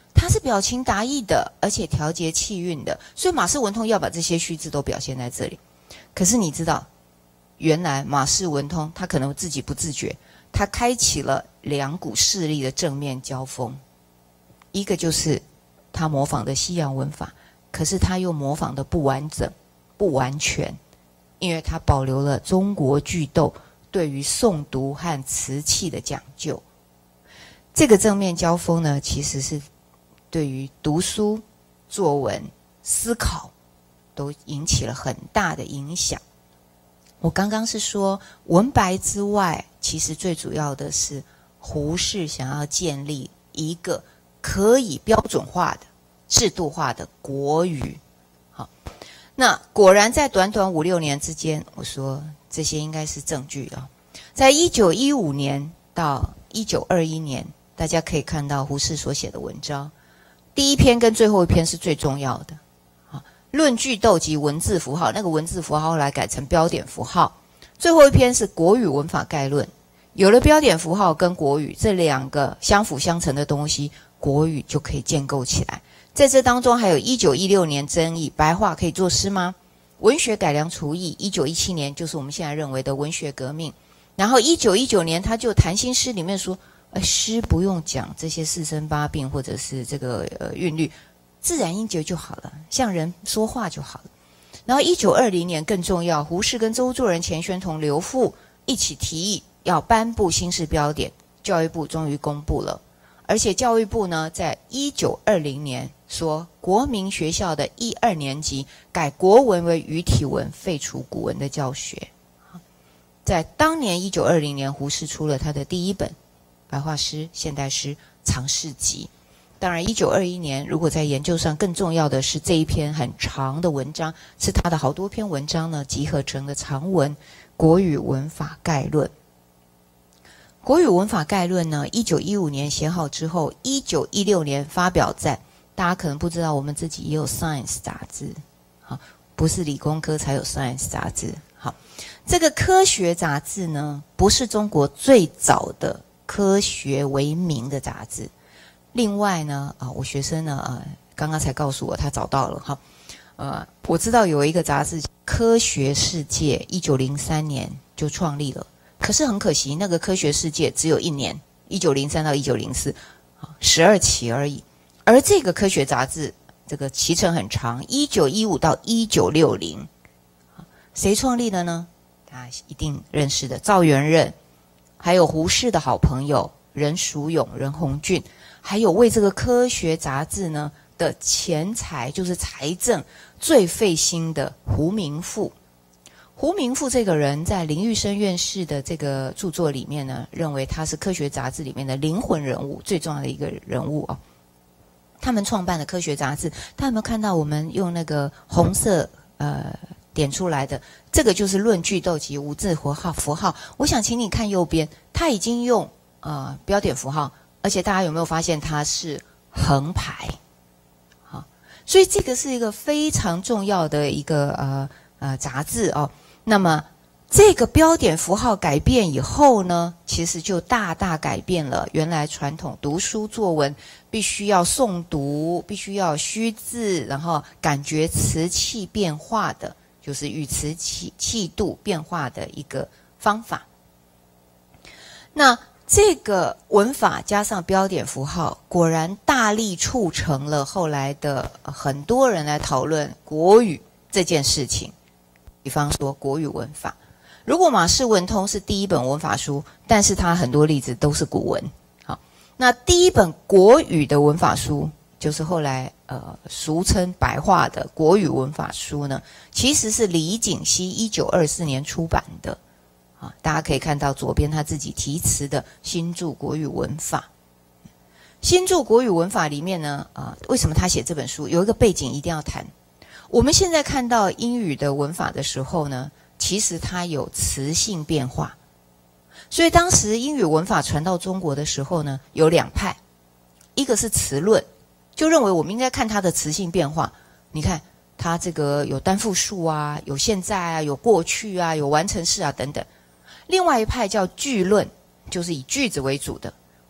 它是表情达意的，而且调节气韵的，所以马氏文通要把这些虚字都表现在这里。可是你知道，原来马氏文通他可能自己不自觉，他开启了两股势力的正面交锋。一个就是他模仿的西洋文法，可是他又模仿的不完整、不完全，因为他保留了中国句读对于诵读和词气的讲究。这个正面交锋呢，其实是对于读书、作文、思考都引起了很大的影响。我刚刚是说文白之外，其实最主要的是胡适想要建立一个可以标准化的、制度化的国语。好，那果然在短短5、6年之间，我说这些应该是证据啊。在1915年到1921年，大家可以看到胡适所写的文章，第一篇跟最后一篇是最重要的。论句读及文字符号，那个文字符号后来改成标点符号。最后一篇是国语文法概论。有了标点符号跟国语这两个相辅相成的东西，国语就可以建构起来。在这当中还有1916年争议，白话可以作诗吗？文学改良刍议，1917年就是我们现在认为的文学革命。然后1919年他就谈心诗里面说，诗不用讲这些四声八病或者是这个韵律，自然音节就好了，像人说话就好了。然后1920年更重要，胡适跟周作人、钱玄同、刘复一起提议要颁布新式标点，教育部终于公布了。而且教育部呢，在1920年说，国民学校的1、2年级改国文为语体文，废除古文的教学。在当年1920年，胡适出了他的第一本白话诗、现代诗藏释集。当然1921年，如果在研究上更重要的是这一篇很长的文章，是他的好多篇文章呢集合成的长文《国语文法概论》。国语文法概论呢，1915年写好之后，1916年发表在，大家可能不知道，我们自己也有 Science 杂志，好，不是理工科才有 Science 杂志。好，这个科学杂志呢，不是中国最早的科学为名的杂志。另外呢，我学生呢，刚刚才告诉我他找到了哈，我知道有一个杂志《科学世界》，1903年就创立了，可是很可惜，那个《科学世界》只有1年，1903到1904，12期而已。而这个科学杂志，这个期程很长，1915到1960，谁创立的呢？大家一定认识的赵元任，还有胡适的好朋友任叔永、任鸿俊。还有为这个科学杂志呢的钱财，就是财政最费心的胡明富。胡明富这个人在林玉生院士的这个著作里面呢，认为他是科学杂志里面的灵魂人物，最重要的一个人物哦。他们创办的科学杂志，大家有没有看到我们用那个红色点出来的？这个就是论句读及无字符号。我想请你看右边，他已经用标点符号。而且大家有没有发现它是横排？好，所以这个是一个非常重要的一个杂志哦。那么这个标点符号改变以后呢，其实就大大改变了原来传统读书作文必须要诵读，必须要虚字，然后感觉词气变化的，就是语词气度变化的一个方法。那这个文法加上标点符号，果然大力促成了后来的很多人来讨论国语这件事情。比方说国语文法，如果马氏文通是第一本文法书，但是它很多例子都是古文。好，那第一本国语的文法书，就是后来俗称白话的国语文法书呢，其实是李锦熙1924年出版的。大家可以看到左边他自己题词的新著国语文法。新著国语文法里面呢，为什么他写这本书？有一个背景一定要谈。我们现在看到英语的文法的时候呢，其实它有词性变化。所以当时英语文法传到中国的时候呢，有两派，一个是词论，就认为我们应该看它的词性变化。你看它这个有单复数啊，有现在啊，有过去啊，有完成式啊等等。另外一派叫句论，就是以句子为主的。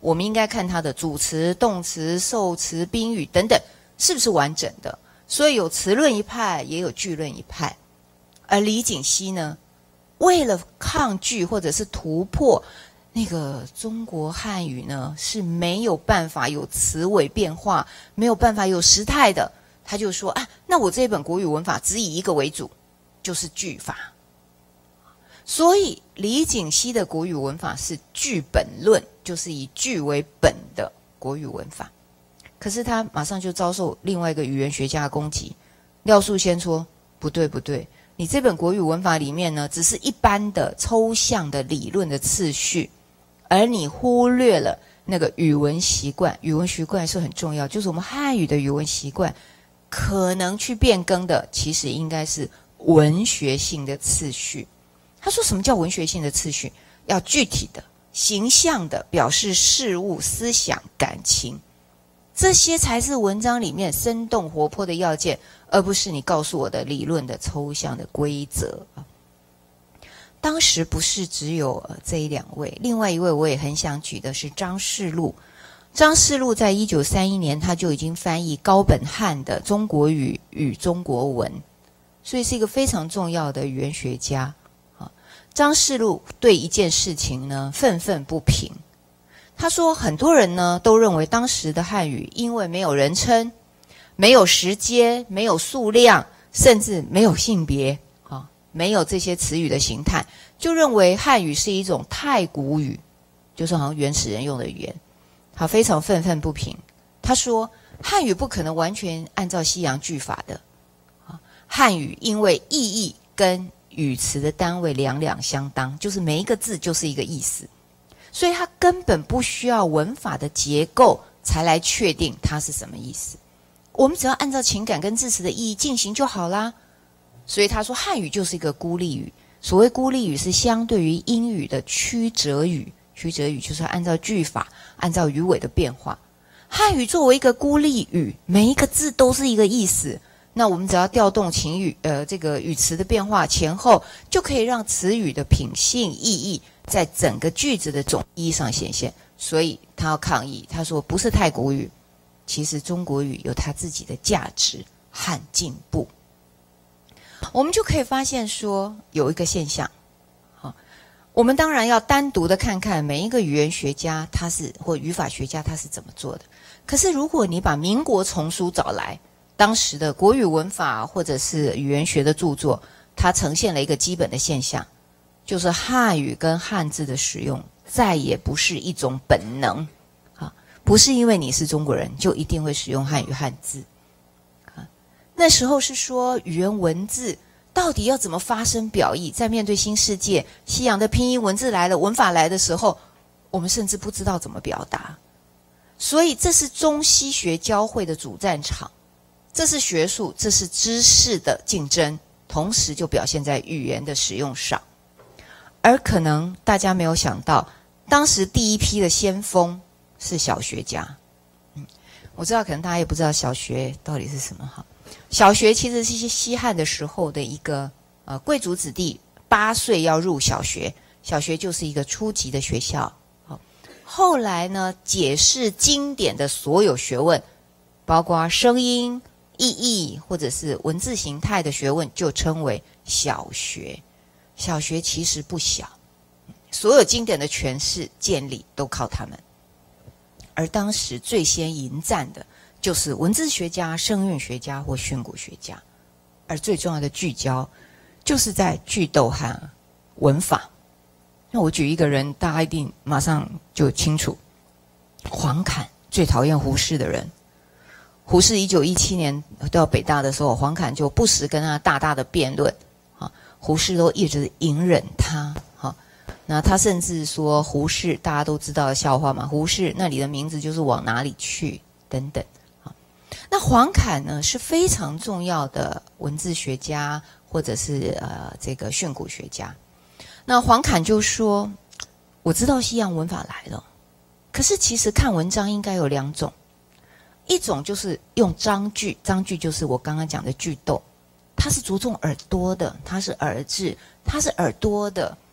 我们应该看它的主词、动词、受词、宾语等等是不是完整的。所以有词论一派，也有句论一派。而李锦熙呢，为了抗拒或者是突破那个中国汉语呢是没有办法有词尾变化，没有办法有时态的，他就说啊，那我这本国语文法只以一个为主，就是句法。所以李锦熙的国语文法是句本论，就是以句为本的国语文法。可是他马上就遭受另外一个语言学家的攻击。廖树先说，不对不对，你这本国语文法里面呢，只是一般的抽象的理论的次序，而你忽略了那个语文习惯。语文习惯是很重要，就是我们汉语的语文习惯可能去变更的，其实应该是文学性的次序。他说什么叫文学性的次序？要具体的、形象的表示事物、思想、感情，这些才是文章里面生动活泼的要件，而不是你告诉我的理论的抽象的规则。当时不是只有这一两位，另外一位我也很想举的是张士禄。张士禄在1931年他就已经翻译高本汉的《中国语与中国文》，所以是一个非常重要的语言学家。张士禄对一件事情呢愤愤不平。他说很多人呢都认为当时的汉语因为没有人称、没有时间、没有数量，甚至没有性别，没有这些词语的形态，就认为汉语是一种太古语，就是好像原始人用的语言。他非常愤愤不平。他说汉语不可能完全按照西洋句法的，汉语因为意义跟语词的单位两两相当，就是每一个字就是一个意思，所以它根本不需要文法的结构才来确定它是什么意思，我们只要按照情感跟字词的意义进行就好啦。所以他说汉语就是一个孤立语，所谓孤立语是相对于英语的曲折语，曲折语就是按照句法、按照语尾的变化。汉语作为一个孤立语，每一个字都是一个意思，那我们只要调动情语这个语词的变化前后，就可以让词语的品性意义在整个句子的总意义上显现。所以他要抗议，他说不是太古语，其实中国语有它自己的价值和进步。我们就可以发现说有一个现象，我们当然要单独的看看每一个语言学家或语法学家他是怎么做的。可是如果你把民国丛书找来，当时的国语文法或者是语言学的著作，它呈现了一个基本的现象，就是汉语跟汉字的使用再也不是一种本能，不是因为你是中国人就一定会使用汉语汉字。那时候是说语言文字到底要怎么发声表意，在面对新世界西洋的拼音文字来了、文法来的时候，我们甚至不知道怎么表达。所以这是中西学交汇的主战场，这是学术，这是知识的竞争，同时就表现在语言的使用上。而可能大家没有想到，当时第一批的先锋是小学家。我知道可能大家也不知道小学到底是什么哈。小学其实是西汉的时候的一个贵族子弟8岁要入小学，小学就是一个初级的学校。后来呢，解释经典的所有学问，包括声音、意义或者是文字形态的学问，就称为小学。小学其实不小，所有经典的诠释建立都靠他们。而当时最先迎战的就是文字学家、声韵学家或训诂学家，而最重要的聚焦就是在句读和文法。那我举一个人，大家一定马上就清楚，黄侃最讨厌胡适的人。胡适1917年到北大的时候，黄侃就不时跟他大大的辩论，胡适都一直隐忍他。那他甚至说胡适，大家都知道的笑话嘛，胡适那里的名字就是往哪里去等等。那黄侃呢是非常重要的文字学家，或者是这个训诂学家。那黄侃就说，我知道西洋文法来了，可是其实看文章应该有2种，一种就是用章句，章句就是我刚刚讲的句读，它是着重耳朵的，它是耳质，它是耳朵的。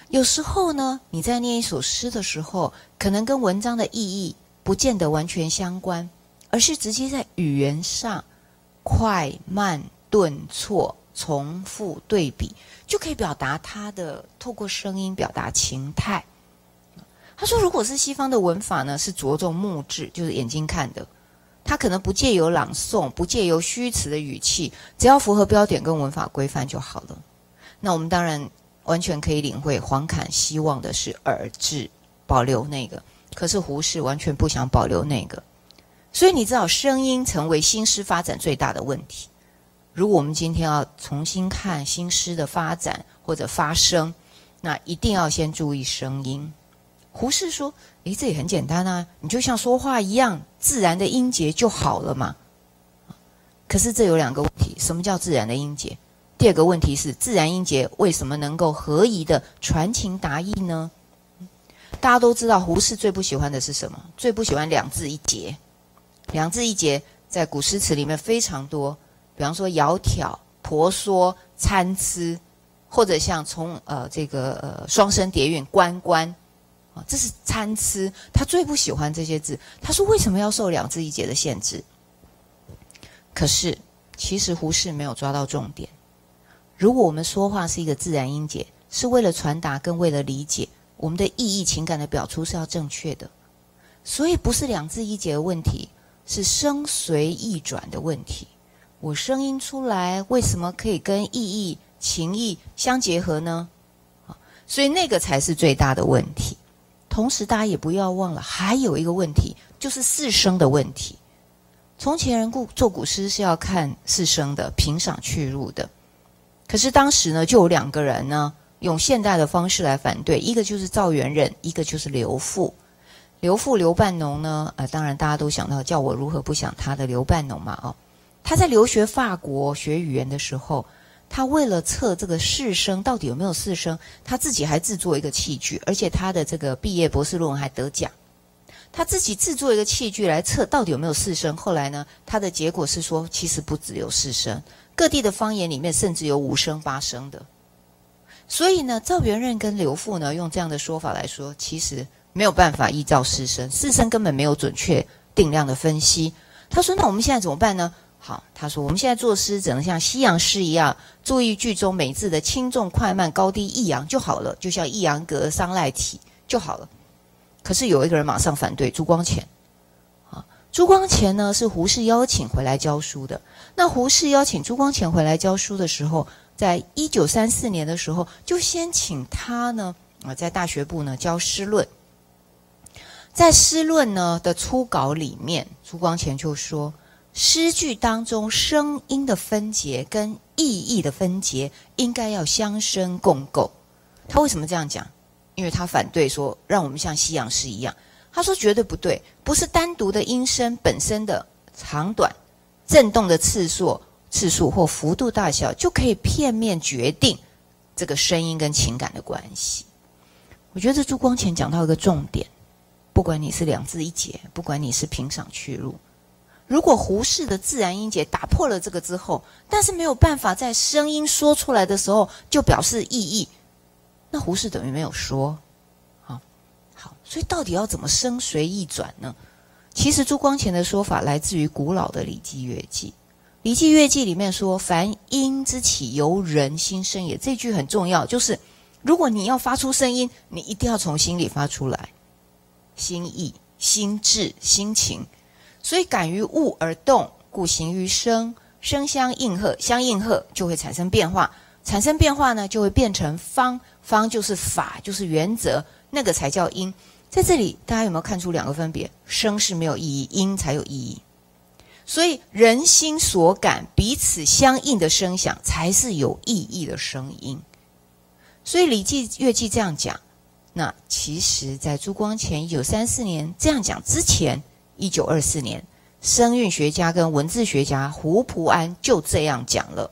有时候呢，你在念一首诗的时候，可能跟文章的意义不见得完全相关，而是直接在语言上快慢顿挫重复对比，就可以表达它的，透过声音表达情态。他说如果是西方的文法呢，是着重目质，就是眼睛看的，它可能不借由朗诵，不借由虚词的语气，只要符合标点跟文法规范就好了。那我们当然完全可以领会黄侃希望的是耳质，保留那个，可是胡适完全不想保留那个。所以你知道声音成为新诗发展最大的问题。如果我们今天要重新看新诗的发展或者发声，那一定要先注意声音。胡适说这也很简单啊，你就像说话一样，自然的音节就好了嘛。可是这有两个问题，什么叫自然的音节？第二个问题是，自然音节为什么能够合宜的传情达意呢？大家都知道胡适最不喜欢的是什么？最不喜欢两字一节。两字一节在古诗词里面非常多，比方说窈窕、婆娑、参差，或者像从双声叠韵关关，这是参差。他最不喜欢这些字，他说为什么要受两字一节的限制？可是其实胡适没有抓到重点。如果我们说话是一个自然音节，是为了传达跟为了理解，我们的意义情感的表出是要正确的，所以不是两字一节的问题，是声随意转的问题。我声音出来为什么可以跟意义情意相结合呢？所以那个才是最大的问题。同时大家也不要忘了，还有一个问题，就是四声的问题。从前人做古诗是要看四声的，评赏去入的。可是当时呢，就有两个人呢，用现代的方式来反对，一个就是赵元任，一个就是刘复。刘复刘半农呢，当然大家都想到叫我如何不想他的刘半农嘛，他在留学法国学语言的时候，他为了测这个四声到底有没有四声，他自己还制作一个器具，而且他的这个毕业博士论文还得奖。他自己制作一个器具来测到底有没有四声，后来呢，他的结果是说，其实不只有四声，各地的方言里面甚至有5声8声的。所以呢，赵元任跟刘复呢，用这样的说法来说，其实没有办法依照四声，四声根本没有准确定量的分析。他说那我们现在怎么办呢？好，他说我们现在作诗只能像西洋诗一样，注意句中每字的轻重快慢高低抑扬就好了，就像抑扬格商赖体就好了。可是有一个人马上反对，朱光潜。朱光潜呢是胡适邀请回来教书的。那胡适邀请朱光潜回来教书的时候，在1934年的时候，就先请他呢在大学部呢教诗论。在诗论呢的初稿里面，朱光潜就说，诗句当中声音的分节跟意义的分节应该要相生共构。他为什么这样讲？因为他反对说让我们像西洋诗一样。他说绝对不对，不是单独的音声本身的长短、振动的次数或幅度大小就可以片面决定这个声音跟情感的关系。我觉得朱光潜讲到一个重点，不管你是两字一节，不管你是评赏去入，如果胡适的自然音节打破了这个之后，但是没有办法在声音说出来的时候就表示意义，那胡适等于没有说。好，所以到底要怎么声随意转呢？其实朱光潜的说法来自于古老的《礼记乐记》。《礼记乐记》里面说，凡音之起，由人心生也。这句很重要，就是如果你要发出声音，你一定要从心里发出来，心意、心智、心情。所以感于物而动，故形于声，声相应和，相应和就会产生变化，产生变化呢，就会变成方，方就是法，就是原则，那个才叫音。在这里大家有没有看出两个分别？声是没有意义，音才有意义。所以人心所感，彼此相应的声响才是有意义的声音。所以《礼记乐记》这样讲，那其实在朱光潜1934年这样讲之前，1924年声韵学家跟文字学家胡蒲安就这样讲了。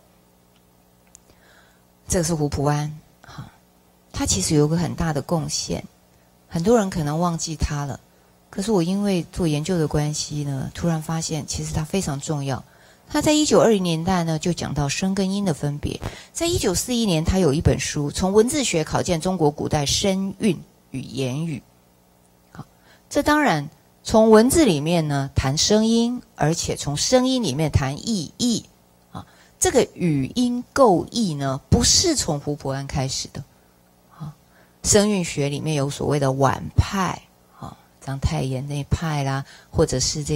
这个是胡蒲安，他其实有个很大的贡献，很多人可能忘记他了。可是我因为做研究的关系呢，突然发现其实他非常重要。 他在1920年代呢就讲到声跟音的分别。在1941年，他有一本书《从文字学考见中国古代声韵与言语》。好，这当然从文字里面呢谈声音，而且从声音里面谈意义。啊，这个语音构意呢，不是从胡普安开始的。啊，声韵学里面有所谓的晚派，啊，章太炎那派啦，或者是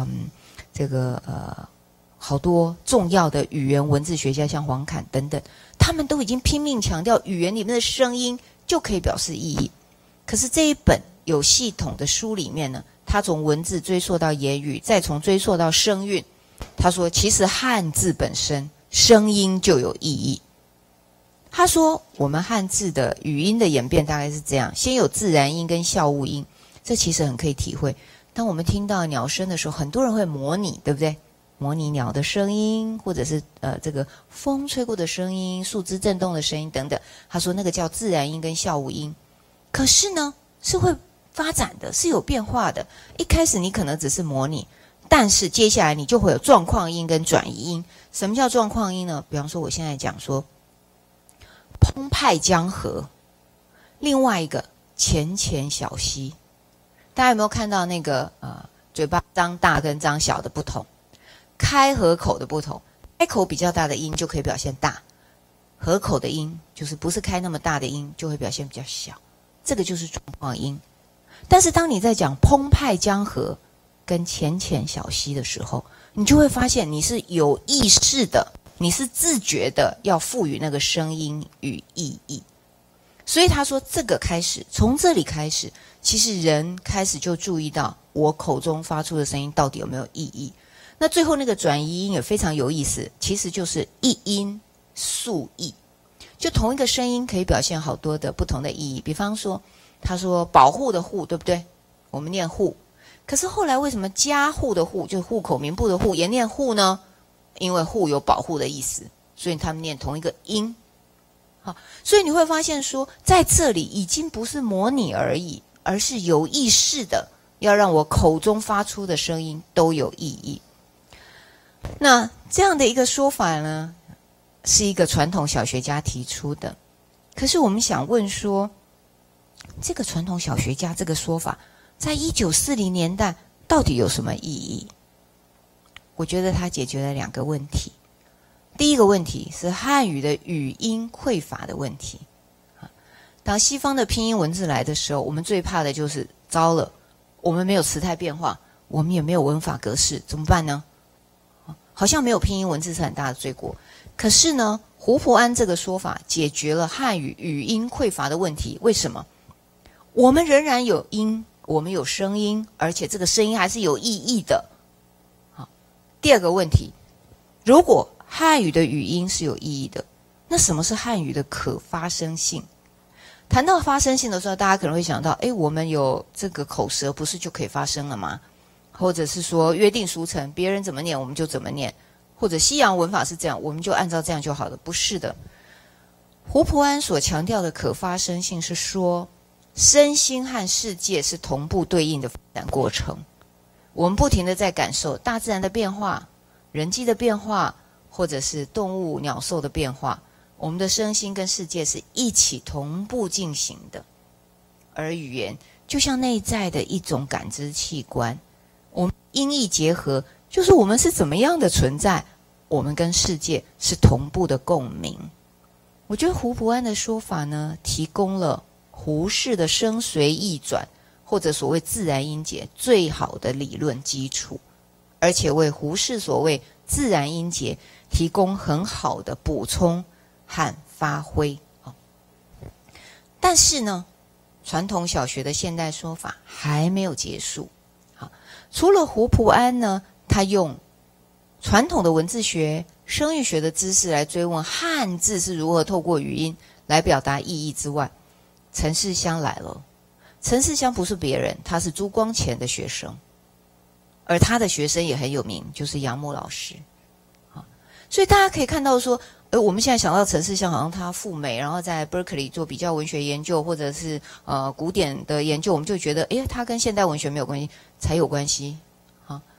好多重要的语言文字学家，像黄侃等等，他们都已经拼命强调语言里面的声音就可以表示意义。可是这一本有系统的书里面呢，他从文字追溯到言语，再从追溯到声韵。他说，其实汉字本身声音就有意义。他说，我们汉字的语音的演变大概是这样：先有自然音跟笑物音，这其实很可以体会。当我们听到鸟声的时候，很多人会模拟，对不对？模拟鸟的声音，或者是这个风吹过的声音、树枝震动的声音等等。他说那个叫自然音跟笑物音。可是呢，是会发展的，是有变化的。一开始你可能只是模拟，但是接下来你就会有状况音跟转移音。什么叫状况音呢？比方说我现在讲说澎湃江河，另外一个浅浅小溪。大家有没有看到那个嘴巴张大跟张小的不同？开合口的不同，开口比较大的音就可以表现大，合口的音就是不是开那么大的音就会表现比较小，这个就是状况音。但是当你在讲澎湃江河跟浅浅小溪的时候，你就会发现你是有意识的，你是自觉的要赋予那个声音与意义。所以他说这个开始，从这里开始，其实人开始就注意到我口中发出的声音到底有没有意义。那最后那个转移音也非常有意思，其实就是一音数义，就同一个声音可以表现好多的不同的意义。比方说，他说保护的护，对不对？我们念护，可是后来为什么加户的户，就是户口名簿的户也念户呢？因为户有保护的意思，所以他们念同一个音。好，所以你会发现说，在这里已经不是模拟而已，而是有意识的要让我口中发出的声音都有意义。那这样的一个说法呢，是一个传统小学家提出的。可是我们想问说，这个传统小学家这个说法，在1940年代到底有什么意义？我觉得它解决了2个问题。第一个问题是汉语的语音匮乏的问题。当西方的拼音文字来的时候，我们最怕的就是糟了，我们没有词态变化，我们也没有文法格式，怎么办呢？好像没有拼音文字是很大的罪过。可是呢，胡普安这个说法解决了汉语语音匮乏的问题。为什么？我们仍然有音，我们有声音，而且这个声音还是有意义的。好，第二个问题，如果汉语的语音是有意义的，那什么是汉语的可发声性？谈到发声性的时候，大家可能会想到，我们有这个口舌，不是就可以发声了吗？或者是说约定俗成，别人怎么念我们就怎么念，或者西洋文法是这样，我们就按照这样就好了。不是的，胡普安所强调的可发声性是说，身心和世界是同步对应的发展过程。我们不停地在感受大自然的变化、人际的变化，或者是动物、鸟兽的变化，我们的身心跟世界是一起同步进行的。而语言就像内在的一种感知器官，我们音义结合，就是我们是怎么样的存在，我们跟世界是同步的共鸣。我觉得胡普安的说法呢，提供了胡适的声随意转，或者所谓自然音节最好的理论基础，而且为胡适所谓自然音节提供很好的补充和发挥。但是呢，传统小学的现代说法还没有结束。除了胡普安呢，他用传统的文字学、声韵学的知识来追问汉字是如何透过语音来表达意义之外，陈世香来了。陈世香不是别人，他是朱光潜的学生，而他的学生也很有名，就是杨牧老师。所以大家可以看到说，我们现在想到陈世香，好像他赴美，然后在 Berkeley 做比较文学研究，或者是古典的研究，我们就觉得，他跟现代文学没有关系，才有关系。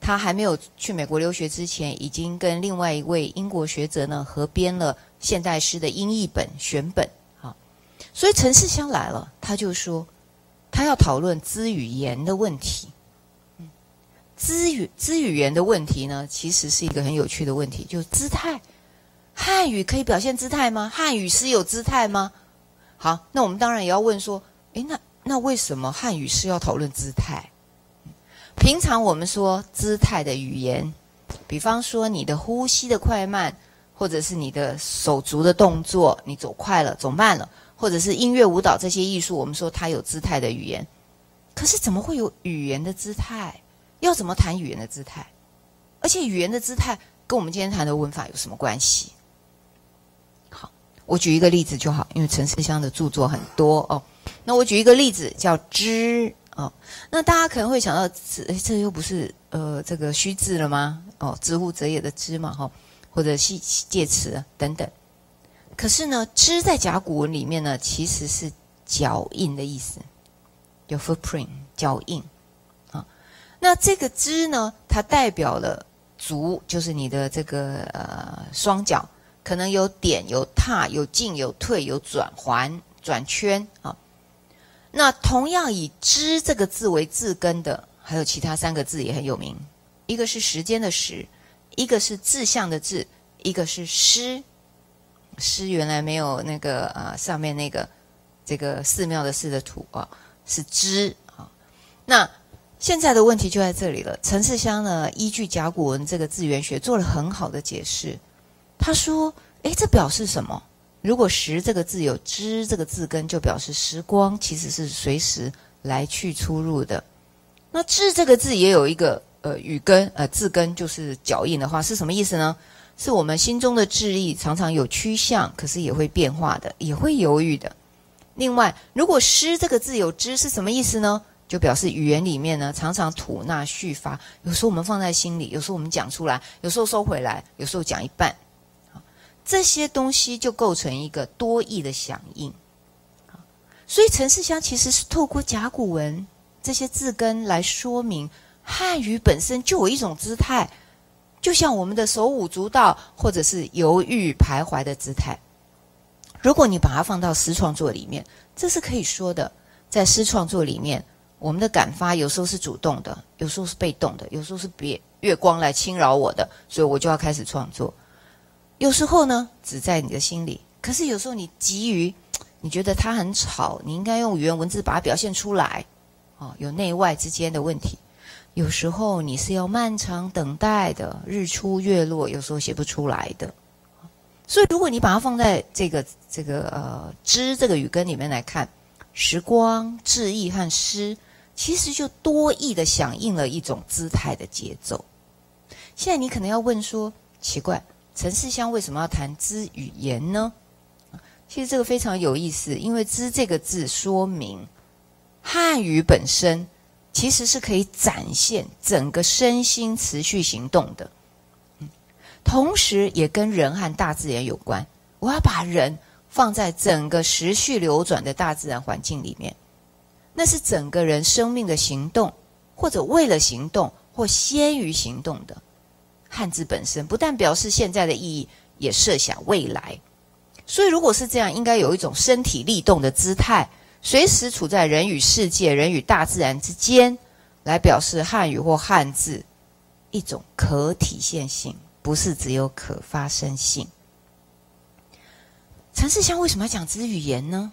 他还没有去美国留学之前，已经跟另外一位英国学者呢合编了现代诗的英译本选本。好，所以陈世香来了，他就说他要讨论知语言的问题。知语言的问题呢，其实是一个很有趣的问题，就是姿态。汉语可以表现姿态吗？汉语诗有姿态吗？好，那我们当然也要问说，那为什么汉语诗要讨论姿态？平常我们说姿态的语言，比方说你的呼吸的快慢，或者是你的手足的动作，你走快了走慢了，或者是音乐舞蹈这些艺术，我们说它有姿态的语言。可是怎么会有语言的姿态？要怎么谈语言的姿态？而且语言的姿态跟我们今天谈的文法有什么关系？好，我举一个例子就好，因为陈世香的著作很多哦。那我举一个例子叫知哦。那大家可能会想到，这又不是这个虚字了吗？哦，知乎者也的知嘛，哈、哦，或者系介词等等。可是呢，知在甲骨文里面呢，其实是脚印的意思，有 footprint 脚印。那这个知呢，它代表了足，就是你的这个双脚，可能有点、有踏、有进、有退、有转环、转圈啊。那同样以知这个字为字根的，还有其他3个字也很有名，一个是时间的时，一个是志向的志，一个是诗。诗原来没有那个上面那个这个寺庙的寺的土啊，是知啊。那现在的问题就在这里了。陈世香呢，依据甲骨文这个字源学做了很好的解释。他说：“这表示什么？如果时这个字有知这个字根，就表示时光其实是随时来去出入的。那知这个字也有一个语根字根，就是脚印的话，是什么意思呢？是我们心中的志意常常有趋向，可是也会变化的，也会犹豫的。另外，如果诗这个字有知是什么意思呢？就表示语言里面呢，常常吐纳续发，有时候我们放在心里，有时候我们讲出来，有时候收回来，有时候讲一半，这些东西就构成一个多义的响应。所以陈世香其实是透过甲骨文这些字根来说明，汉语本身就有一种姿态，就像我们的手舞足蹈，或者是犹豫徘徊的姿态。如果你把它放到诗创作里面，这是可以说的。在诗创作里面，我们的感发有时候是主动的，有时候是被动的，有时候是月光来侵扰我的，所以我就要开始创作。有时候呢，只在你的心里，可是有时候你急于，你觉得它很吵，你应该用语言文字把它表现出来，有内外之间的问题。有时候你是要漫长等待的，日出月落，有时候写不出来的。所以如果你把它放在这个知这个语根里面来看，时光、志意和诗，其实就多义的响应了一种姿态的节奏。现在你可能要问说，奇怪，陈世香为什么要谈知语言呢？其实这个非常有意思，因为知这个字说明汉语本身其实是可以展现整个身心持续行动的，同时也跟人和大自然有关。我要把人放在整个持续流转的大自然环境里面，那是整个人生命的行动，或者为了行动，或先于行动的。汉字本身不但表示现在的意义，也设想未来。所以如果是这样，应该有一种身体力动的姿态，随时处在人与世界、人与大自然之间，来表示汉语或汉字一种可体现性，不是只有可发生性。陈世香为什么要讲知语言呢？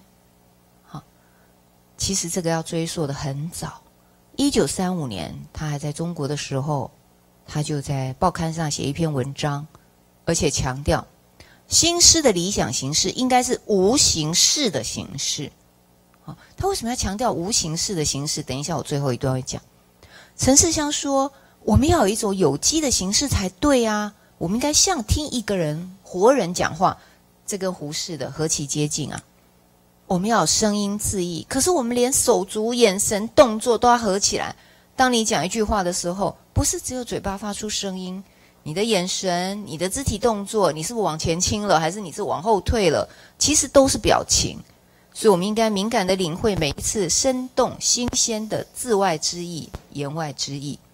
其实这个要追溯的很早，1935年他还在中国的时候，他就在报刊上写一篇文章，而且强调新诗的理想形式应该是无形式的形式。他为什么要强调无形式的形式？等一下我最后一段会讲。陈世香说，我们要有一种有机的形式才对啊，我们应该像听一个人活人讲话，这跟胡适的何其接近啊！我们要有声音字意，可是我们连手足、眼神、动作都要合起来。当你讲一句话的时候，不是只有嘴巴发出声音，你的眼神、你的肢体动作，你是不是往前倾了，还是你是往后退了，其实都是表情。所以我们应该敏感地领会每一次生动新鲜的字外之意、言外之意。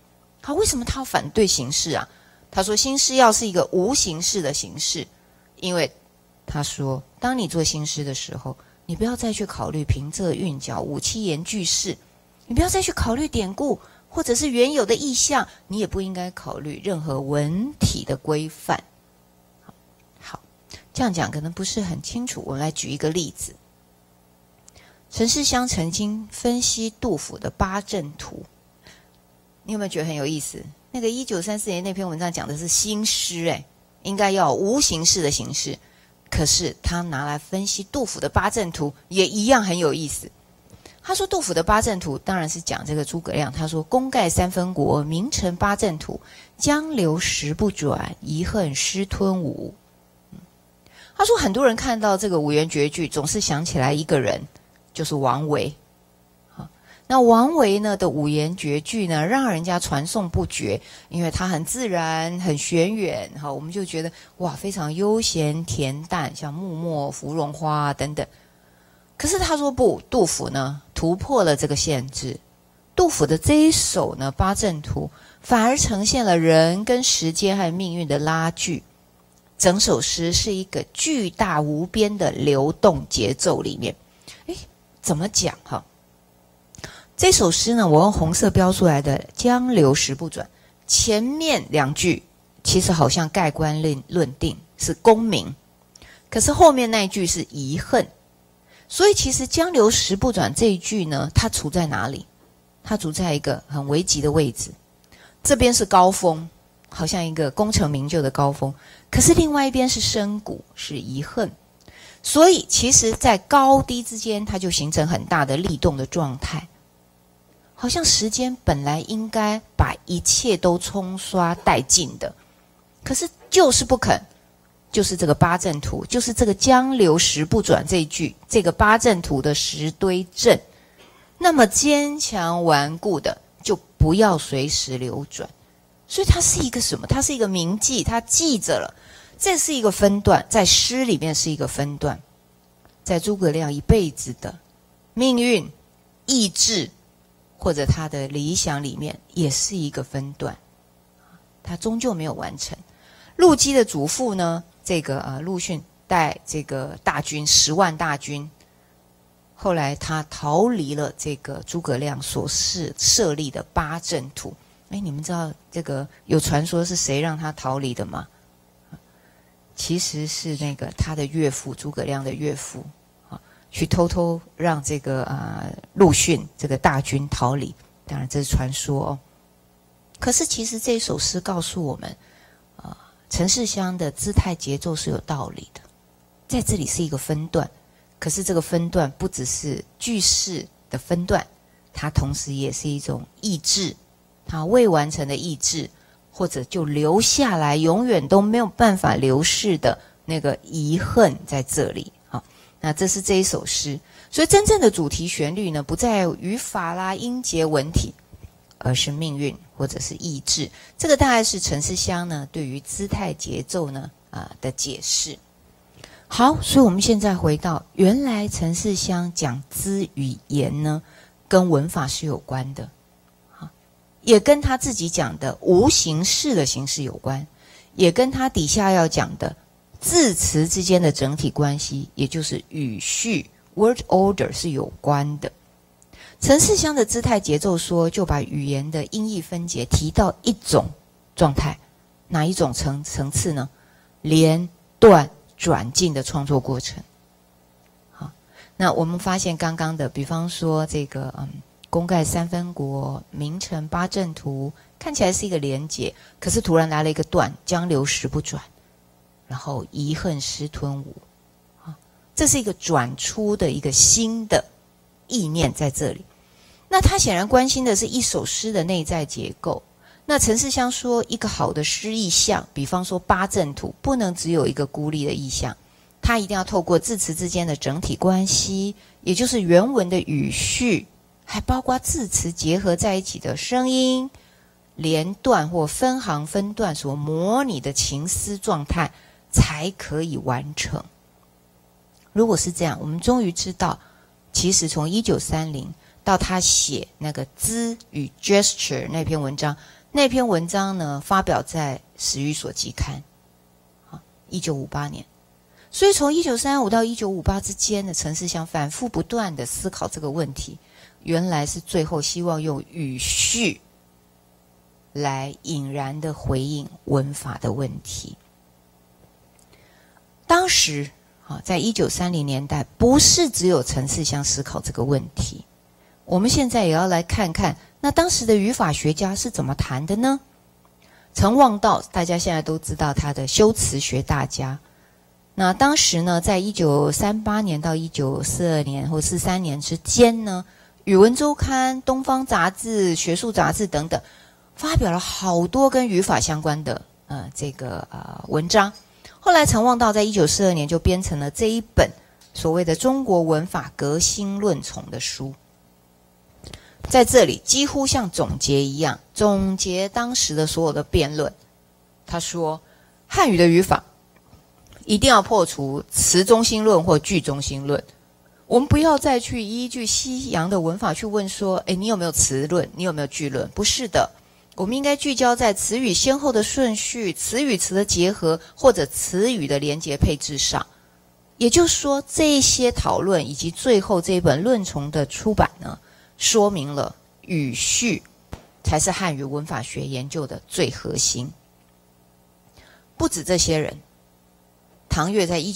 好，为什么他要反对形式啊？他说新诗要是一个无形式的形式，因为他说，当你做新诗的时候，你不要再去考虑平仄韵脚、五七言句式，你不要再去考虑典故或者是原有的意象，你也不应该考虑任何文体的规范。好，这样讲可能不是很清楚，我们来举一个例子。陈世香曾经分析杜甫的八阵图，你有没有觉得很有意思？那个1934年那篇文章讲的是新诗，应该要有无形式的形式，可是他拿来分析杜甫的八阵图，也一样很有意思。他说杜甫的八阵图当然是讲这个诸葛亮，他说功盖三分国，名成八阵图，江流石不转，遗恨失吞吴。他说很多人看到这个五言绝句，总是想起来一个人，就是王维。那王维呢的五言绝句呢，让人家传颂不绝，因为它很自然、很玄远，我们就觉得哇，非常悠闲恬淡，像木墨、芙蓉花等等。可是他说不，杜甫呢突破了这个限制，杜甫的这一首呢八阵图，反而呈现了人跟时间和命运的拉锯。整首诗是一个巨大无边的流动节奏里面。怎么讲哈？这首诗呢，我用红色标出来的江流石不转，前面两句其实好像盖棺论定是功名，可是后面那一句是遗恨。所以其实江流石不转这一句呢，它处在哪里？它处在一个很危急的位置。这边是高峰，好像一个功成名就的高峰，可是另外一边是深谷，是遗恨。所以其实在高低之间，它就形成很大的力动的状态，好像时间本来应该把一切都冲刷殆尽的，可是就是不肯。就是这个八阵图，就是这个江流石不转这一句，这个八阵图的石堆阵，那么坚强顽固的，就不要随时流转。所以它是一个什么？它是一个铭记，它记着了。这是一个分段，在诗里面是一个分段，在诸葛亮一辈子的命运、意志或者他的理想里面，也是一个分段，他终究没有完成。陆机的祖父呢，这个陆逊带这个大军10万大军，后来他逃离了这个诸葛亮所设立的八阵图。你们知道这个有传说是谁让他逃离的吗？其实是那个他的岳父，诸葛亮的岳父去偷偷让这个陆逊这个大军逃离。当然这是传说哦。可是其实这首诗告诉我们，陈世香的姿态节奏是有道理的。在这里是一个分段，可是这个分段不只是句式的分段，它同时也是一种意志，它未完成的意志，或者就留下来永远都没有办法流逝的那个遗恨在这里。那这是这一首诗。所以真正的主题旋律呢，不在语法啦、音节、文体，而是命运或者是意志。这个大概是陈世香呢对于姿态节奏呢的解释。好，所以我们现在回到原来陈世香讲姿语言呢，跟文法是有关的，也跟他自己讲的无形式的形式有关，也跟他底下要讲的字词之间的整体关系，也就是语序 word order 是有关的。陈世香的姿态节奏说，就把语言的音译分解提到一种状态，哪一种层次呢？连断转进的创作过程。好，那我们发现刚刚的，比方说这个功盖三分国，名成八阵图，看起来是一个连结，可是突然来了一个断，江流石不转，然后遗恨失吞吴，这是一个转出的一个新的意念在这里。那他显然关心的是一首诗的内在结构。那陈世香说，一个好的诗意象，比方说八阵图，不能只有一个孤立的意象，它一定要透过字词之间的整体关系，也就是原文的语序，还包括字词结合在一起的声音、连段或分行分段所模拟的情思状态，才可以完成。如果是这样，我们终于知道，其实从1930到他写那个姿与 gesture 那篇文章， 那篇文章呢发表在《史语所期刊》1958年。所以从1935到1958之间的陈世香反复不断的思考这个问题，原来是最后希望用语序来引然的回应文法的问题。当时在1930年代，不是只有陈世香思考这个问题，我们现在也要来看看，那当时的语法学家是怎么谈的呢？陈望道，大家现在都知道他的修辞学大家。那当时呢，在1938年到1942年或43年之间呢，语文周刊、东方杂志、学术杂志等等，发表了好多跟语法相关的文章。后来陈望道在1942年就编成了这一本所谓的《中国文法革新论丛》的书。在这里几乎像总结一样，总结当时的所有的辩论。他说，汉语的语法一定要破除词中心论或句中心论。我们不要再去依据西洋的文法去问说，你有没有词论，你有没有句论？不是的，我们应该聚焦在词语先后的顺序、词与词的结合，或者词语的连结配置上。也就是说，这些讨论以及最后这一本论丛的出版呢，说明了语序才是汉语文法学研究的最核心。不止这些人，唐越在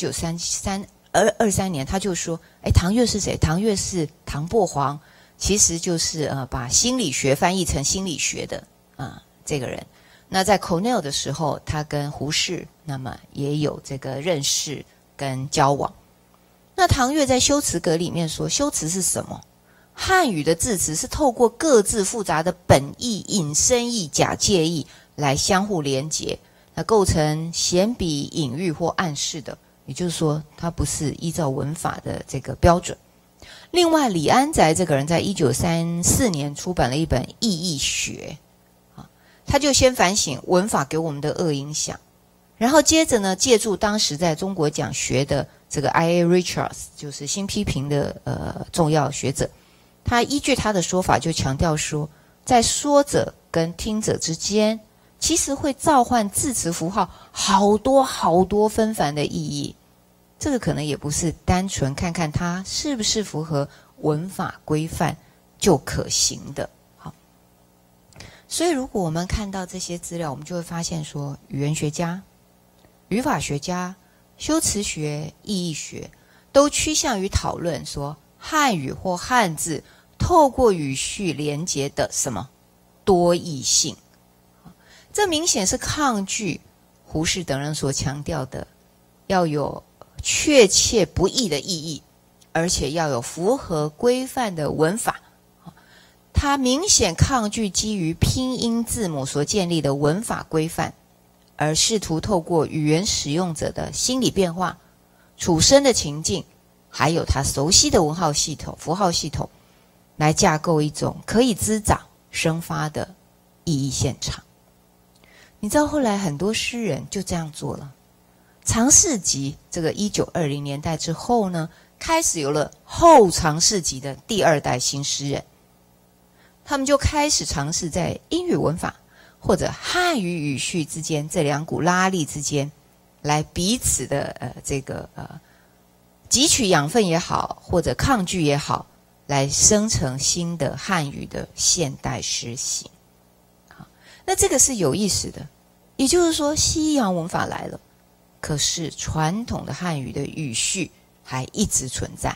1923年他就说，唐越是谁？唐越是唐伯煌，其实就是把心理学翻译成心理学的这个人。那在 Cornell 的时候，他跟胡适那么也有这个认识跟交往。那唐越在修辞格里面说，修辞是什么？汉语的字词是透过各自复杂的本意、引申义、假借义来相互连结，那构成显比、隐喻或暗示的。也就是说，它不是依照文法的这个标准。另外，李安宅这个人在1934年出版了一本《意义学》，他就先反省文法给我们的恶影响，然后接着呢，借助当时在中国讲学的这个 I.A. Richards， 就是新批评的重要学者，他依据他的说法就强调说，在说者跟听者之间，其实会召唤字词符号好多好多纷繁的意义。这个可能也不是单纯看看它是不是符合文法规范就可行的。好，所以如果我们看到这些资料，我们就会发现说，语言学家、语法学家、修辞学、意义学都趋向于讨论说，汉语或汉字透过语序连结的什么多义性。这明显是抗拒胡适等人所强调的要有确切不易的意义，而且要有符合规范的文法。他明显抗拒基于拼音字母所建立的文法规范，而试图透过语言使用者的心理变化、处身的情境，还有他熟悉的文号系统、符号系统，来架构一种可以滋长生发的意义现场。你知道后来很多诗人就这样做了。长士集这个1920年代之后呢，开始有了后长士集的第二代新诗人，他们就开始尝试在英语文法或者汉语语序之间这两股拉力之间，来彼此的汲取养分也好，或者抗拒也好，来生成新的汉语的现代诗型。那这个是有意思的，也就是说，西洋文法来了，可是传统的汉语的语序还一直存在。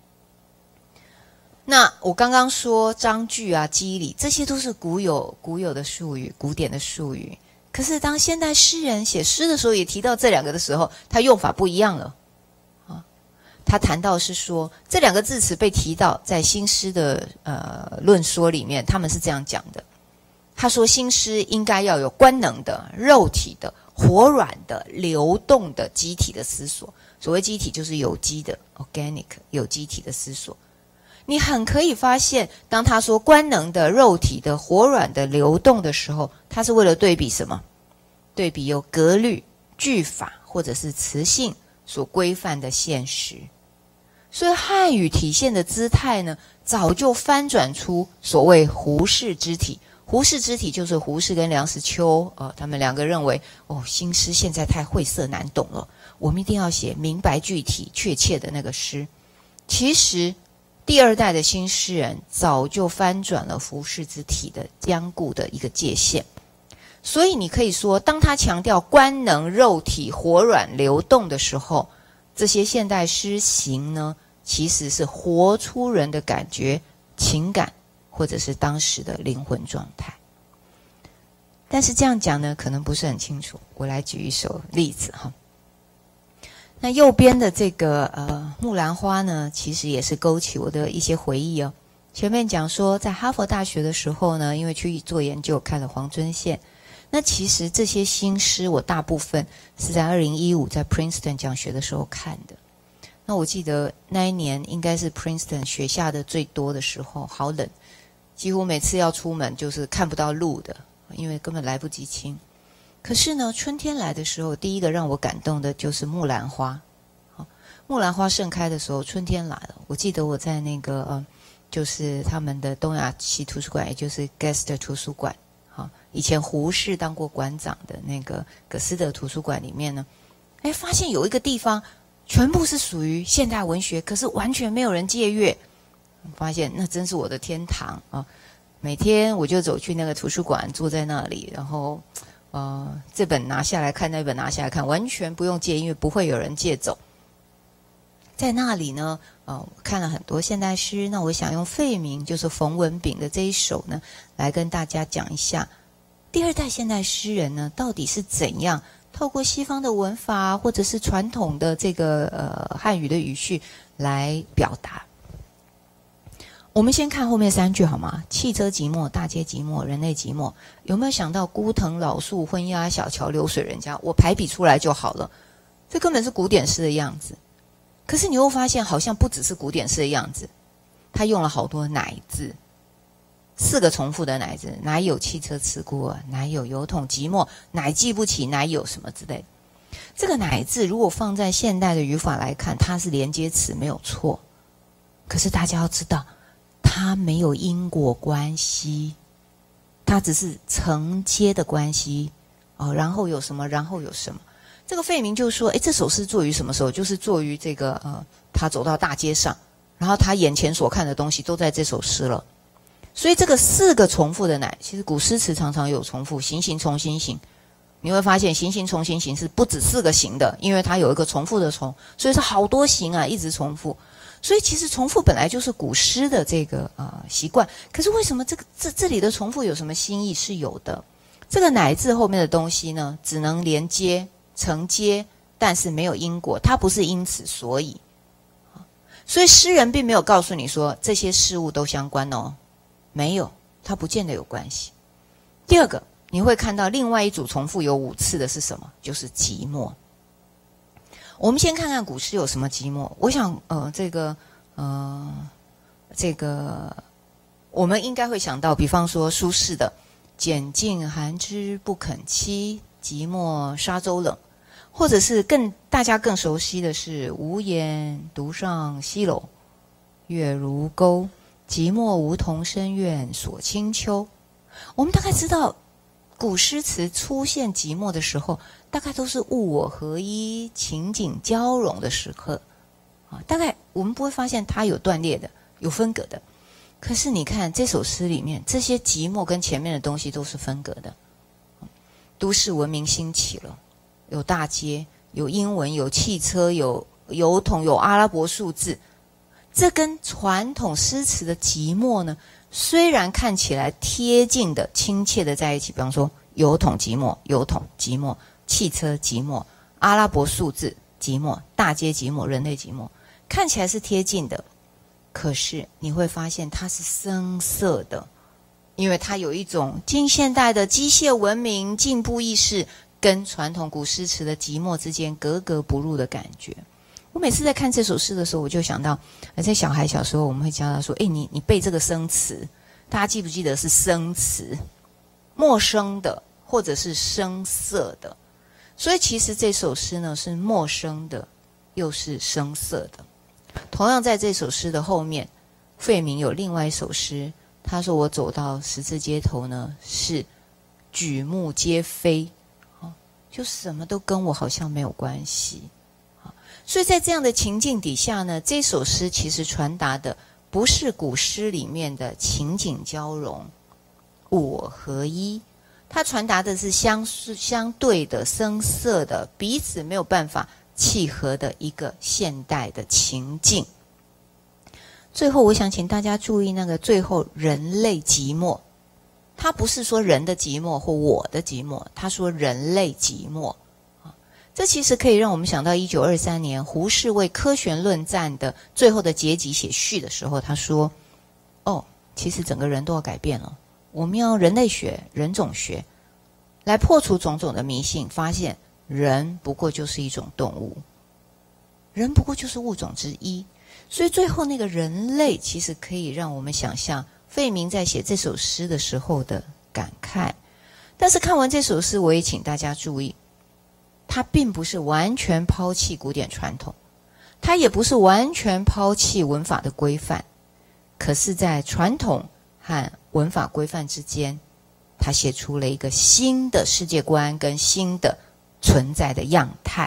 那我刚刚说章句啊、机理，这些都是古有的术语、古典的术语。可是当现代诗人写诗的时候，也提到这两个的时候，他用法不一样了。他谈到是说，这两个字词被提到在新诗的论说里面，他们是这样讲的。他说，新诗应该要有官能的、肉体的、活软的、流动的机体的思索。所谓机体，就是有机的 （organic） 有机体的思索。你很可以发现，当他说官能的、肉体的、活软的、流动的时候，他是为了对比什么？对比由格律、句法或者是词性所规范的现实。所以汉语体现的姿态呢，早就翻转出所谓胡适之体， 胡适之体就是胡适跟梁实秋他们两个认为新诗现在太晦涩难懂了，我们一定要写明白具体确切的那个诗。其实第二代的新诗人早就翻转了胡适之体的僵固的一个界限，所以你可以说，当他强调官能肉体活软流动的时候，这些现代诗行呢，其实是活出人的感觉、情感，或者是当时的灵魂状态。但是这样讲呢，可能不是很清楚。我来举一首例子哈。那右边的这个木兰花呢，其实也是勾起我的一些回忆哦。前面讲说，在哈佛大学的时候呢，因为去做研究，看了黄遵宪。那其实这些新诗，我大部分是在2015在 Princeton 讲学的时候看的。那我记得那一年应该是 Princeton 雪下的最多的时候，好冷，几乎每次要出门就是看不到路的，因为根本来不及清。可是呢，春天来的时候，第一个让我感动的就是木兰花。木兰花盛开的时候，春天来了。我记得我在那个就是他们的东亚系图书馆，也就是 Guest 图书馆，以前胡适当过馆长的那个葛斯德图书馆里面呢，发现有一个地方全部是属于现代文学，可是完全没有人借阅。发现那真是我的天堂啊！每天我就走去那个图书馆，坐在那里，然后这本拿下来看，那本拿下来看，完全不用借，因为不会有人借走。在那里呢，我看了很多现代诗。那我想用费明，就是冯文炳的这一首呢，来跟大家讲一下第二代现代诗人呢，到底是怎样透过西方的文法，或者是传统的这个汉语的语序来表达。我们先看后面3句好吗？汽车寂寞，大街寂寞，人类寂寞。有没有想到孤藤老树昏鸦小桥流水人家？我排比出来就好了。这根本是古典诗的样子。可是你会发现，好像不只是古典诗的样子，他用了好多乃字，4个重复的乃字，乃有汽车刺骨耳，乃有邮筒寂寞，乃记不起，乃有什么之类的。这个乃字如果放在现代的语法来看，它是连接词没有错。可是大家要知道，它没有因果关系，它只是承接的关系然后有什么，然后有什么。这个费明就说，这首诗作于什么时候？就是作于这个他走到大街上，然后他眼前所看的东西都在这首诗了。所以这个4个重复的乃，其实古诗词常常有重复，形形重新形。你会发现形形重新形是不止4个形的，因为它有一个重复的重，所以是好多形啊，一直重复。所以其实重复本来就是古诗的这个习惯。可是为什么这里的重复有什么新意？是有的。这个乃字后面的东西呢，只能连接承接，但是没有因果，它不是因此所以。所以诗人并没有告诉你说这些事物都相关哦，没有，它不见得有关系。第二个，你会看到另外一组重复有5次的是什么？就是寂寞。我们先看看古诗有什么寂寞。我想这个我们应该会想到，比方说苏轼的拣尽寒枝不肯栖，寂寞沙洲冷，或者是大家更熟悉的是无言独上西楼，月如钩，寂寞梧桐深院锁清秋。我们大概知道古诗词出现寂寞的时候，大概都是物我合一、情景交融的时刻大概我们不会发现它有断裂的，有分隔的。可是你看这首诗里面，这些寂寞跟前面的东西都是分隔的。都市文明兴起了，有大街，有英文，有汽车，有邮筒，有阿拉伯数字。这跟传统诗词的寂寞呢，虽然看起来贴近的、亲切的在一起，比方说邮筒寂寞，邮筒寂寞，汽车寂寞，阿拉伯数字寂寞，大街寂寞，人类寂寞，看起来是贴近的。可是你会发现它是生涩的，因为它有一种近现代的机械文明进步意识跟传统古诗词的寂寞之间格格不入的感觉。我每次在看这首诗的时候，我就想到在小孩小时候我们会教他说，你背这个生词，大家记不记得是生词，陌生的或者是生涩的。所以其实这首诗呢是陌生的又是生涩的。同样在这首诗的后面，费明有另外一首诗他说我走到十字街头呢，是举目皆非，就什么都跟我好像没有关系。所以在这样的情境底下呢，这首诗其实传达的不是古诗里面的情景交融、物我合一，它传达的是相对的、生涩的、彼此没有办法契合的一个现代的情境。最后我想请大家注意那个最后人类寂寞，他不是说人的寂寞或我的寂寞，他说人类寂寞。这其实可以让我们想到1923年胡适为科学论战的最后的结集写序的时候，他说其实整个人都要改变了，我们要用人类学、人种学来破除种种的迷信，发现人不过就是一种动物，人不过就是物种之一。所以最后那个人类其实可以让我们想象费明在写这首诗的时候的感慨。但是看完这首诗，我也请大家注意，他并不是完全抛弃古典传统，他也不是完全抛弃文法的规范，可是在传统和文法规范之间，他写出了一个新的世界观跟新的存在的样态。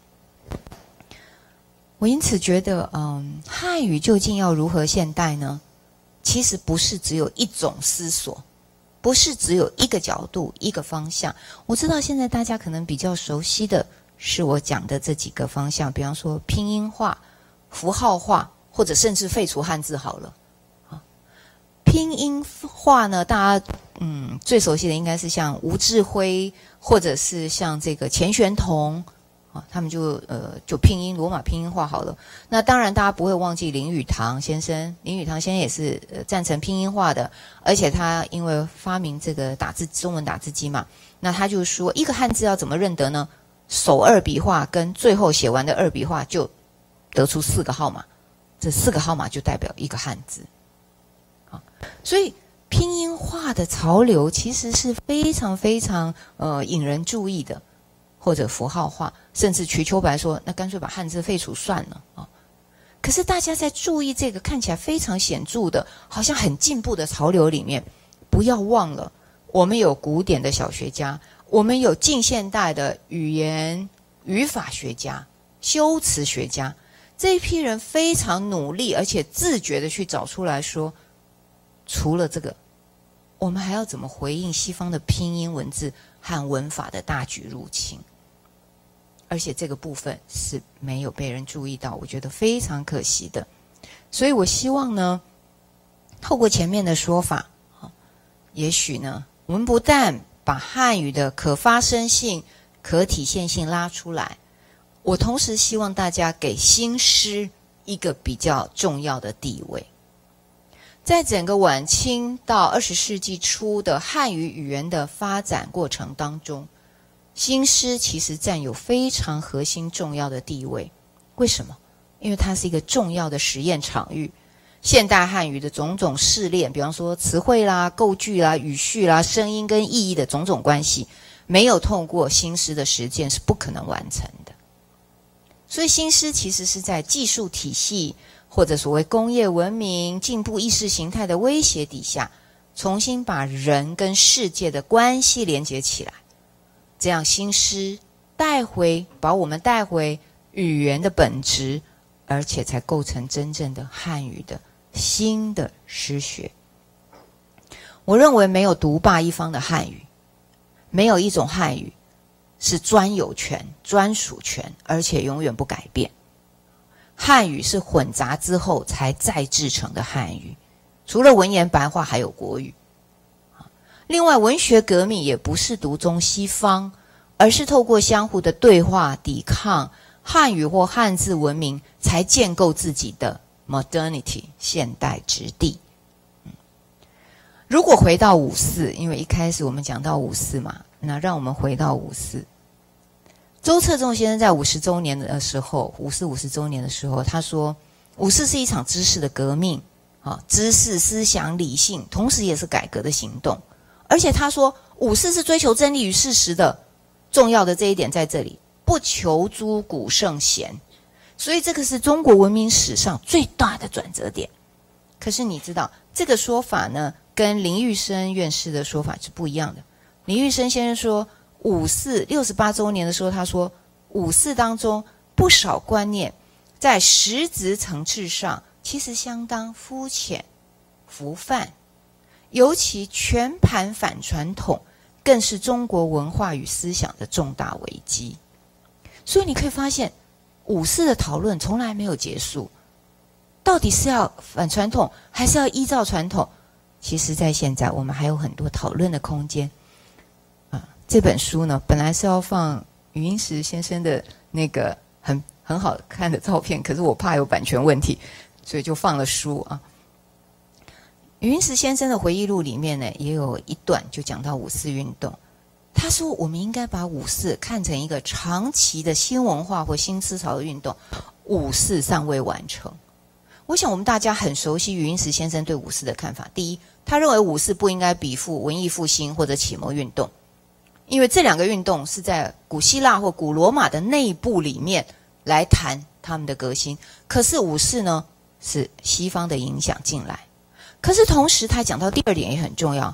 我因此觉得汉语究竟要如何现代呢？其实不是只有一种思索，不是只有一个角度、一个方向。我知道现在大家可能比较熟悉的是我讲的这几个方向，比方说拼音化、符号化，或者甚至废除汉字好了。拼音化呢，大家最熟悉的应该是像吴志辉，或者是像这个钱玄同，他们就拼音罗马拼音化好了。那当然大家不会忘记林语堂先生，林语堂先生也是赞成拼音化的，而且他因为发明这个中文打字机嘛，那他就说一个汉字要怎么认得呢？首二笔画跟最后写完的二笔画就得出4个号码，这4个号码就代表一个汉字。所以拼音化的潮流其实是非常非常引人注意的，或者符号化，甚至瞿秋白说那干脆把汉字废除算了啊。可是大家在注意这个看起来非常显著的好像很进步的潮流里面，不要忘了我们有古典的小学家，我们有近现代的语言语法学家、修辞学家，这一批人非常努力而且自觉的去找出来说，除了这个，我们还要怎么回应西方的拼音文字和文法的大举入侵？而且这个部分是没有被人注意到，我觉得非常可惜的。所以我希望呢，透过前面的说法，也许呢，我们不但把汉语的可发生性、可体现性拉出来，我同时希望大家给新诗一个比较重要的地位。在整个晚清到20世纪初的汉语语言的发展过程当中，新诗其实占有非常核心重要的地位。为什么？因为它是一个重要的实验场域。现代汉语的种种试炼，比方说词汇啦、构句啦、语序啦、声音跟意义的种种关系，没有透过新诗的实践是不可能完成的。所以新诗其实是在技术体系或者所谓工业文明进步意识形态的威胁底下，重新把人跟世界的关系连接起来，这样新诗把我们带回语言的本质，而且才构成真正的汉语的新的诗学。我认为没有独霸一方的汉语，没有一种汉语是专有权、专属权，而且永远不改变。汉语是混杂之后才再制成的汉语，除了文言白话还有国语。另外，文学革命也不是独宗西方，而是透过相互的对话抵抗，汉语或汉字文明才建构自己的 modernity 现代质地。如果回到54，因为一开始我们讲到54嘛，那让我们回到54。周策纵先生在50周年的时候，50周年的时候，他说54是一场知识的革命，知识、思想、理性，同时也是改革的行动。而且他说54是追求真理与事实的，重要的这一点在这里，不求诸古圣贤。所以这个是中国文明史上最大的转折点。可是你知道这个说法呢， 跟林玉生院士的说法是不一样的。林玉生先生说，54 68周年的时候，他说54当中不少观念在实质层次上其实相当肤浅浮泛，尤其全盘反传统更是中国文化与思想的重大危机。所以你可以发现54的讨论从来没有结束，到底是要反传统还是要依照传统，其实在现在我们还有很多讨论的空间。这本书呢本来是要放余英时先生的那个很好看的照片，可是我怕有版权问题，所以就放了书啊。余英时先生的回忆录里面呢，也有一段就讲到54运动。他说我们应该把54看成一个长期的新文化或新思潮的运动，54尚未完成。我想我们大家很熟悉余英时先生对54的看法。第一，他认为54不应该比附文艺复兴或者启蒙运动，因为这两个运动是在古希腊或古罗马的内部里面来谈他们的革新，可是54呢是西方的影响进来。可是同时他讲到第二点也很重要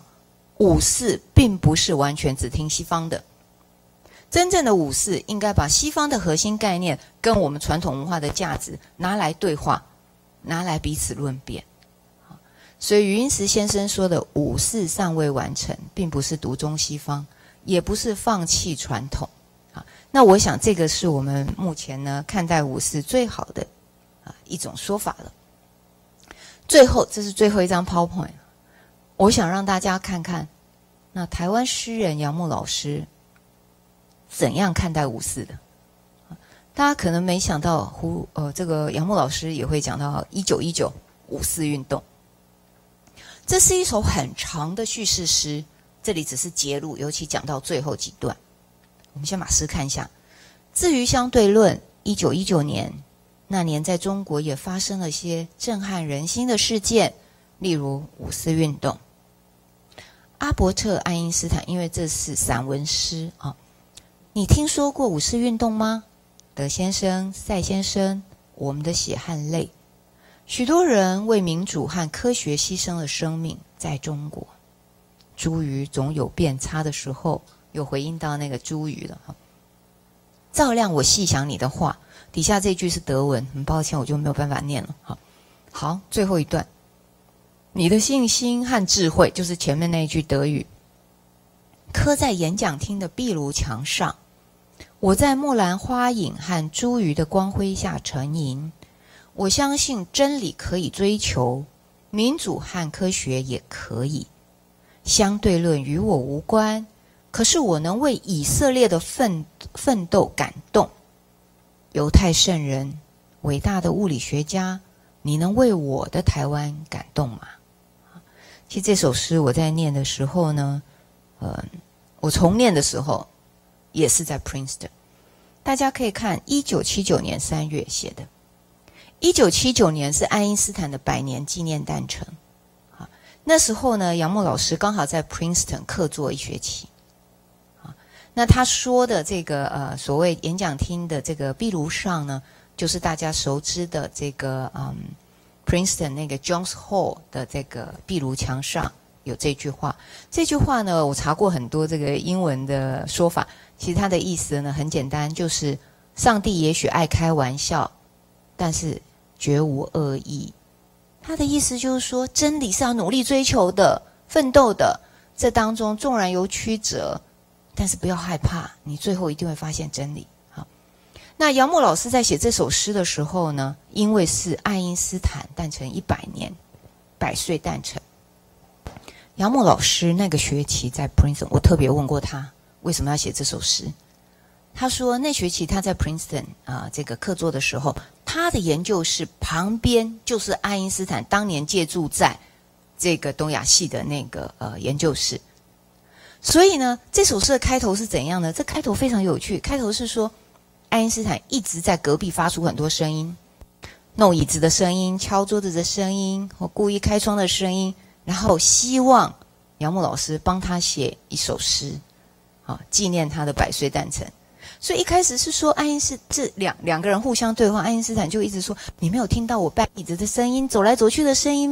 ，54并不是完全只听西方的，真正的54应该把西方的核心概念跟我们传统文化的价值拿来对话，拿来彼此论辩。所以余英时先生说的54尚未完成，并不是独中西方，也不是放弃传统。那我想这个是我们目前呢看待54最好的一种说法了。最后，这是最后一张 PowerPoint， 我想让大家看看那台湾诗人杨牧老师怎样看待54的。大家可能没想到这个杨牧老师也会讲到1919 54运动。这是一首很长的叙事诗，这里只是节录，尤其讲到最后几段。我们先把诗看一下。至于相对论，1919年那年在中国也发生了些震撼人心的事件，例如54运动。阿伯特·爱因斯坦，因为这是散文诗啊，你听说过54运动吗？德先生、赛先生，我们的血和泪，许多人为民主和科学牺牲了生命。在中国，茱萸总有变差的时候，又回应到那个茱萸了。照亮我细想你的话，底下这句是德文，很抱歉我就没有办法念了。好，最后一段，你的信心和智慧，就是前面那一句德语，刻在演讲厅的壁炉墙上。我在木兰花影和茱萸的光辉下沉吟。我相信真理可以追求，民主和科学也可以。相对论与我无关，可是我能为以色列的奋斗感动。犹太圣人，伟大的物理学家，你能为我的台湾感动吗？其实这首诗我在念的时候呢，我重念的时候也是在 Princeton。大家可以看1979年3月写的。1979年是爱因斯坦的100年纪念诞辰。那时候呢，杨牧老师刚好在 Princeton 客座1学期。那他说的这个所谓演讲厅的这个壁炉上呢，就是大家熟知的这个Princeton 那个 Jones Hall 的这个壁炉墙上有这句话。这句话呢，我查过很多这个英文的说法，其实它的意思呢很简单，就是上帝也许爱开玩笑，但是绝无恶意。他的意思就是说，真理是要努力追求的，奋斗的，这当中纵然有曲折，但是不要害怕，你最后一定会发现真理。好，那杨牧老师在写这首诗的时候呢，因为是爱因斯坦诞辰100年，100岁诞辰。杨牧老师那个学期在 Princeton， 我特别问过他为什么要写这首诗。他说那学期他在 Princeton 这个客座的时候，他的研究室旁边就是爱因斯坦当年借住在这个东亚系的那个研究室。所以呢，这首诗的开头是怎样呢？这开头非常有趣，开头是说爱因斯坦一直在隔壁发出很多声音，弄椅子的声音，敲桌子的声音，或故意开窗的声音，然后希望杨牧老师帮他写一首诗，纪念他的100岁诞辰。所以一开始是说爱因斯这两个人互相对话，爱因斯坦就一直说：“你没有听到我搬椅子的声音，走来走去的声音吗？”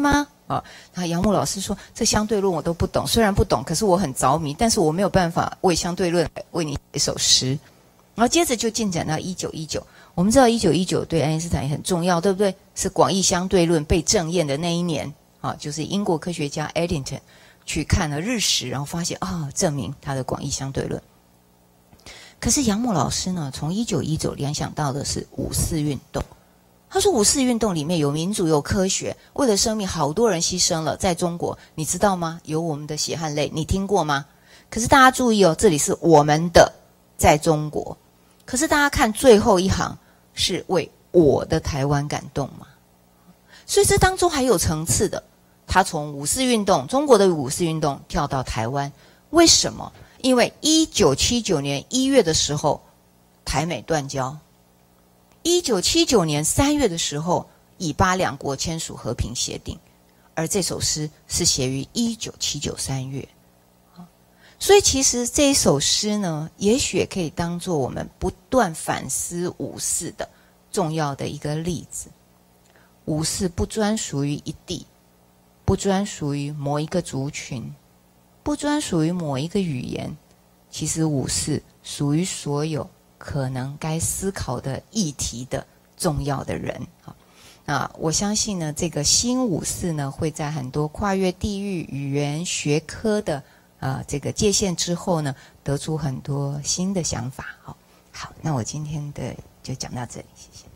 啊。那杨牧老师说，这相对论我都不懂，虽然不懂，可是我很着迷，但是我没有办法为相对论为你写一首诗。然后接着就进展到1919，我们知道1919对爱因斯坦也很重要，对不对？是广义相对论被证验的那一年啊，就是英国科学家 Eddington 去看了日食，然后发现证明他的广义相对论。可是杨牧老师呢，从1919联想到的是5·4运动。他说5·4运动里面有民主有科学，为了生命好多人牺牲了，在中国你知道吗？有我们的血汗泪，你听过吗？可是大家注意哦，这里是我们的在中国，可是大家看最后一行是为我的台湾感动嘛？所以这当中还有层次的。他从5·4运动，中国的5·4运动跳到台湾，为什么？因为1979年1月的时候，台美断交；1979年3月的时候，以巴两国签署和平协定，而这首诗是写于1979 3月。所以其实这一首诗呢，也许也可以当作我们不断反思5·4的重要的一个例子。5·4不专属于一地，不专属于某一个族群，不专属于某一个语言，其实5·4属于所有可能该思考的议题的重要的人。那我相信呢，这个新5·4呢，会在很多跨越地域、语言、学科的这个界限之后呢，得出很多新的想法。好，那我今天的就讲到这里，谢谢。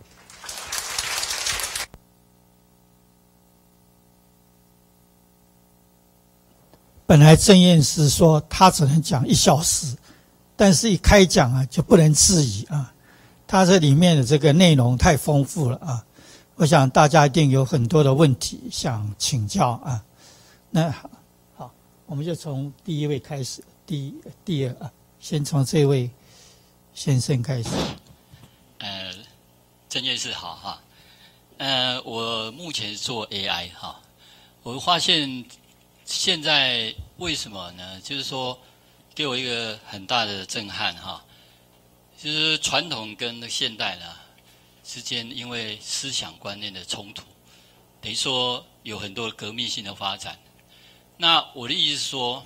本来郑燕是说他只能讲1小时，但是一开讲啊就不能质疑啊，他这里面的这个内容太丰富了啊，我想大家一定有很多的问题想请教啊。那好，我们就从第一位开始，第二先从这位先生开始。 郑院士好哈，我目前做 AI 哈，我发现现在为什么呢？就是说给我一个很大的震撼哈，就是传统跟现代呢之间因为思想观念的冲突，等于说有很多革命性的发展。那我的意思是说，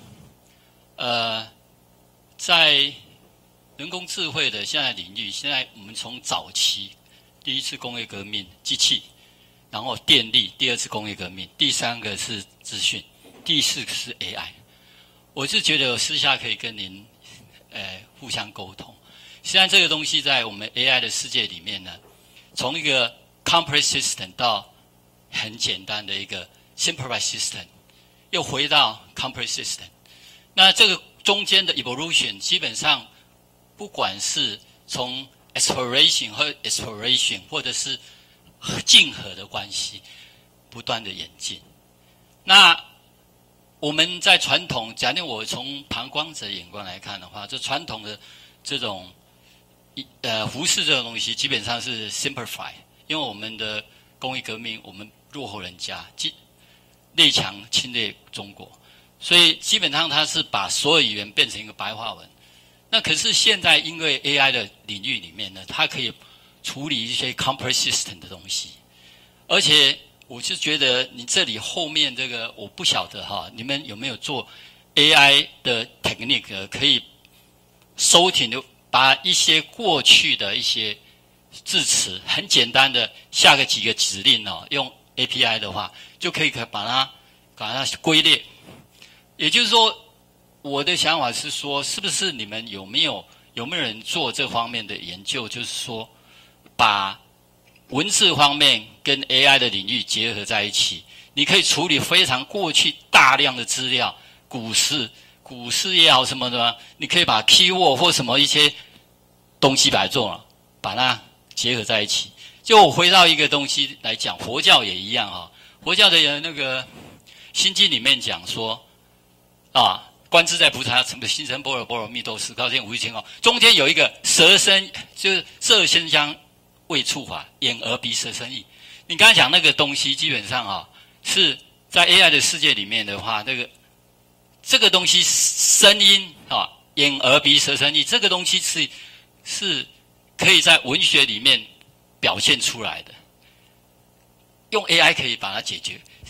在人工智慧的现在领域，现在我们从早期第一次工业革命机器，然后电力，第二次工业革命，第三个是资讯，第四个是 AI。我是觉得我私下可以跟您互相沟通。现在这个东西在我们 AI 的世界里面呢，从一个 complex system 到很简单的一个 simplified system， 又回到 complex system。那这个中间的 evolution 基本上不管是从 exploration 和 exploration 或者是竞合的关系不断的演进。那我们在传统，假定我从旁观者眼光来看的话，这传统的这种服饰这种东西基本上是 simplify， 因为我们的工业革命我们落后人家，列强侵略中国，所以基本上它是把所有语言变成一个白话文。那可是现在因为 AI 的领域里面呢，它可以处理一些 complex system 的东西，而且我是觉得你这里后面这个我不晓得哈，你们有没有做 AI 的 technique 可以收听的，把一些过去的一些字词很简单的下个几个指令哦，用 API 的话就可以把它归类。也就是说，我的想法是说，是不是你们有没有人做这方面的研究？就是说，把文字方面跟 AI 的领域结合在一起，你可以处理非常过去大量的资料，股市也好什么的，你可以把 keyword 或什么一些东西把它做了，把它结合在一起。就我回到一个东西来讲，佛教也一样哈。佛教的那个心经里面讲说，观自在菩萨什么心生般若波罗蜜多时，高见无余情况。中间有一个舌身，就是色声香味触法，眼耳鼻舌身意。你刚才讲那个东西，基本上是在 AI 的世界里面的话，这个东西声音眼耳鼻舌身意，这个东西是可以在文学里面表现出来的，用 AI 可以把它解决。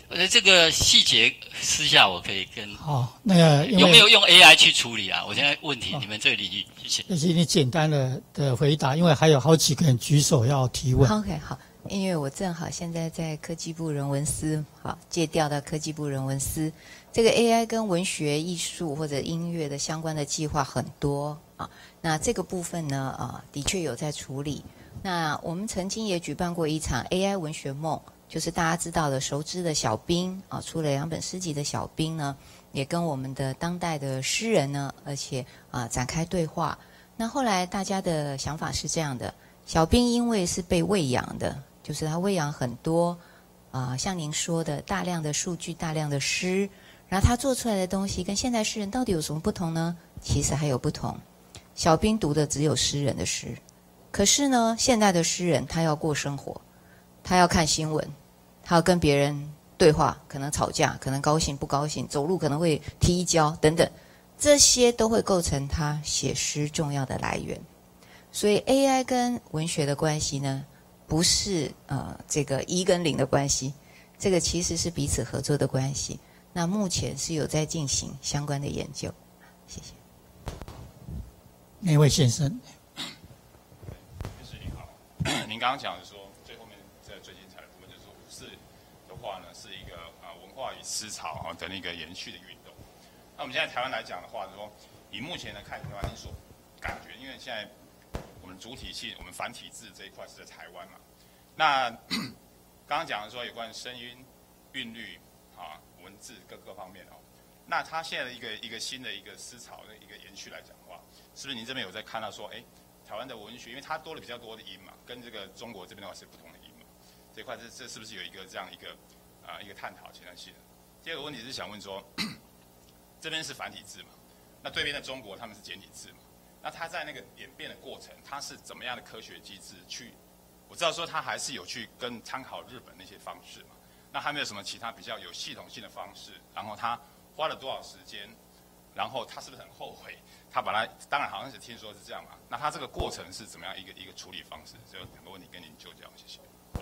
这个细节私下我可以跟好，那个有没有用 AI 去处理啊？我现在问题，你们这个领域，谢谢。 谢谢你简单的回答，因为还有好几个人举手要提问。 OK， 好，因为我正好现在在科技部人文司，好，借调到科技部人文司，这个 AI 跟文学、艺术或者音乐的相关的计划很多啊。那这个部分呢，的确有在处理。那我们曾经也举办过一场 AI 文学梦。就是大家知道的、熟知的小冰啊，出了2本诗集的小冰呢，也跟我们的当代的诗人呢，而且展开对话。那后来大家的想法是这样的：小冰因为是被喂养的，就是他喂养很多像您说的大量的数据、大量的诗，然后他做出来的东西跟现代诗人到底有什么不同呢？其实还有不同。小冰读的只有诗人的诗，可是呢，现代的诗人他要过生活。他要看新闻，他要跟别人对话，可能吵架，可能高兴不高兴，走路可能会踢一跤等等，这些都会构成他写诗重要的来源。所以 AI 跟文学的关系呢，不是这个1跟0的关系，这个其实是彼此合作的关系。那目前是有在进行相关的研究。谢谢。 那位先生， 律师您好，您刚刚讲的说。最精彩的部分就是五四的话呢，是一个文化与思潮的那个延续的运动。那我们现在台湾来讲的话，说以目前的看法，你所感觉，因为现在我们主体性、我们繁体字这一块是在台湾嘛。那刚刚讲的说有关声音、韵律文字各方面哦。那它现在的一个新的一个思潮的一个延续来讲的话，是不是您这边有在看到说，台湾的文学，因为它多了比较多的音嘛，跟这个中国这边的话是不同的音嘛。这块这是不是有一个这样一个探讨阶段性的？第二个问题是想问说，这边是繁体字嘛，那对面的中国他们是简体字嘛？那它在那个演变的过程，它是怎么样的科学机制去？我知道说它还是有去跟参考日本那些方式嘛，那还没有什么其他比较有系统性的方式？然后他花了多少时间？然后他是不是很后悔？他把它当然好像是听说是这样嘛，那他这个过程是怎么样一个处理方式？这2个问题跟您就教，谢谢。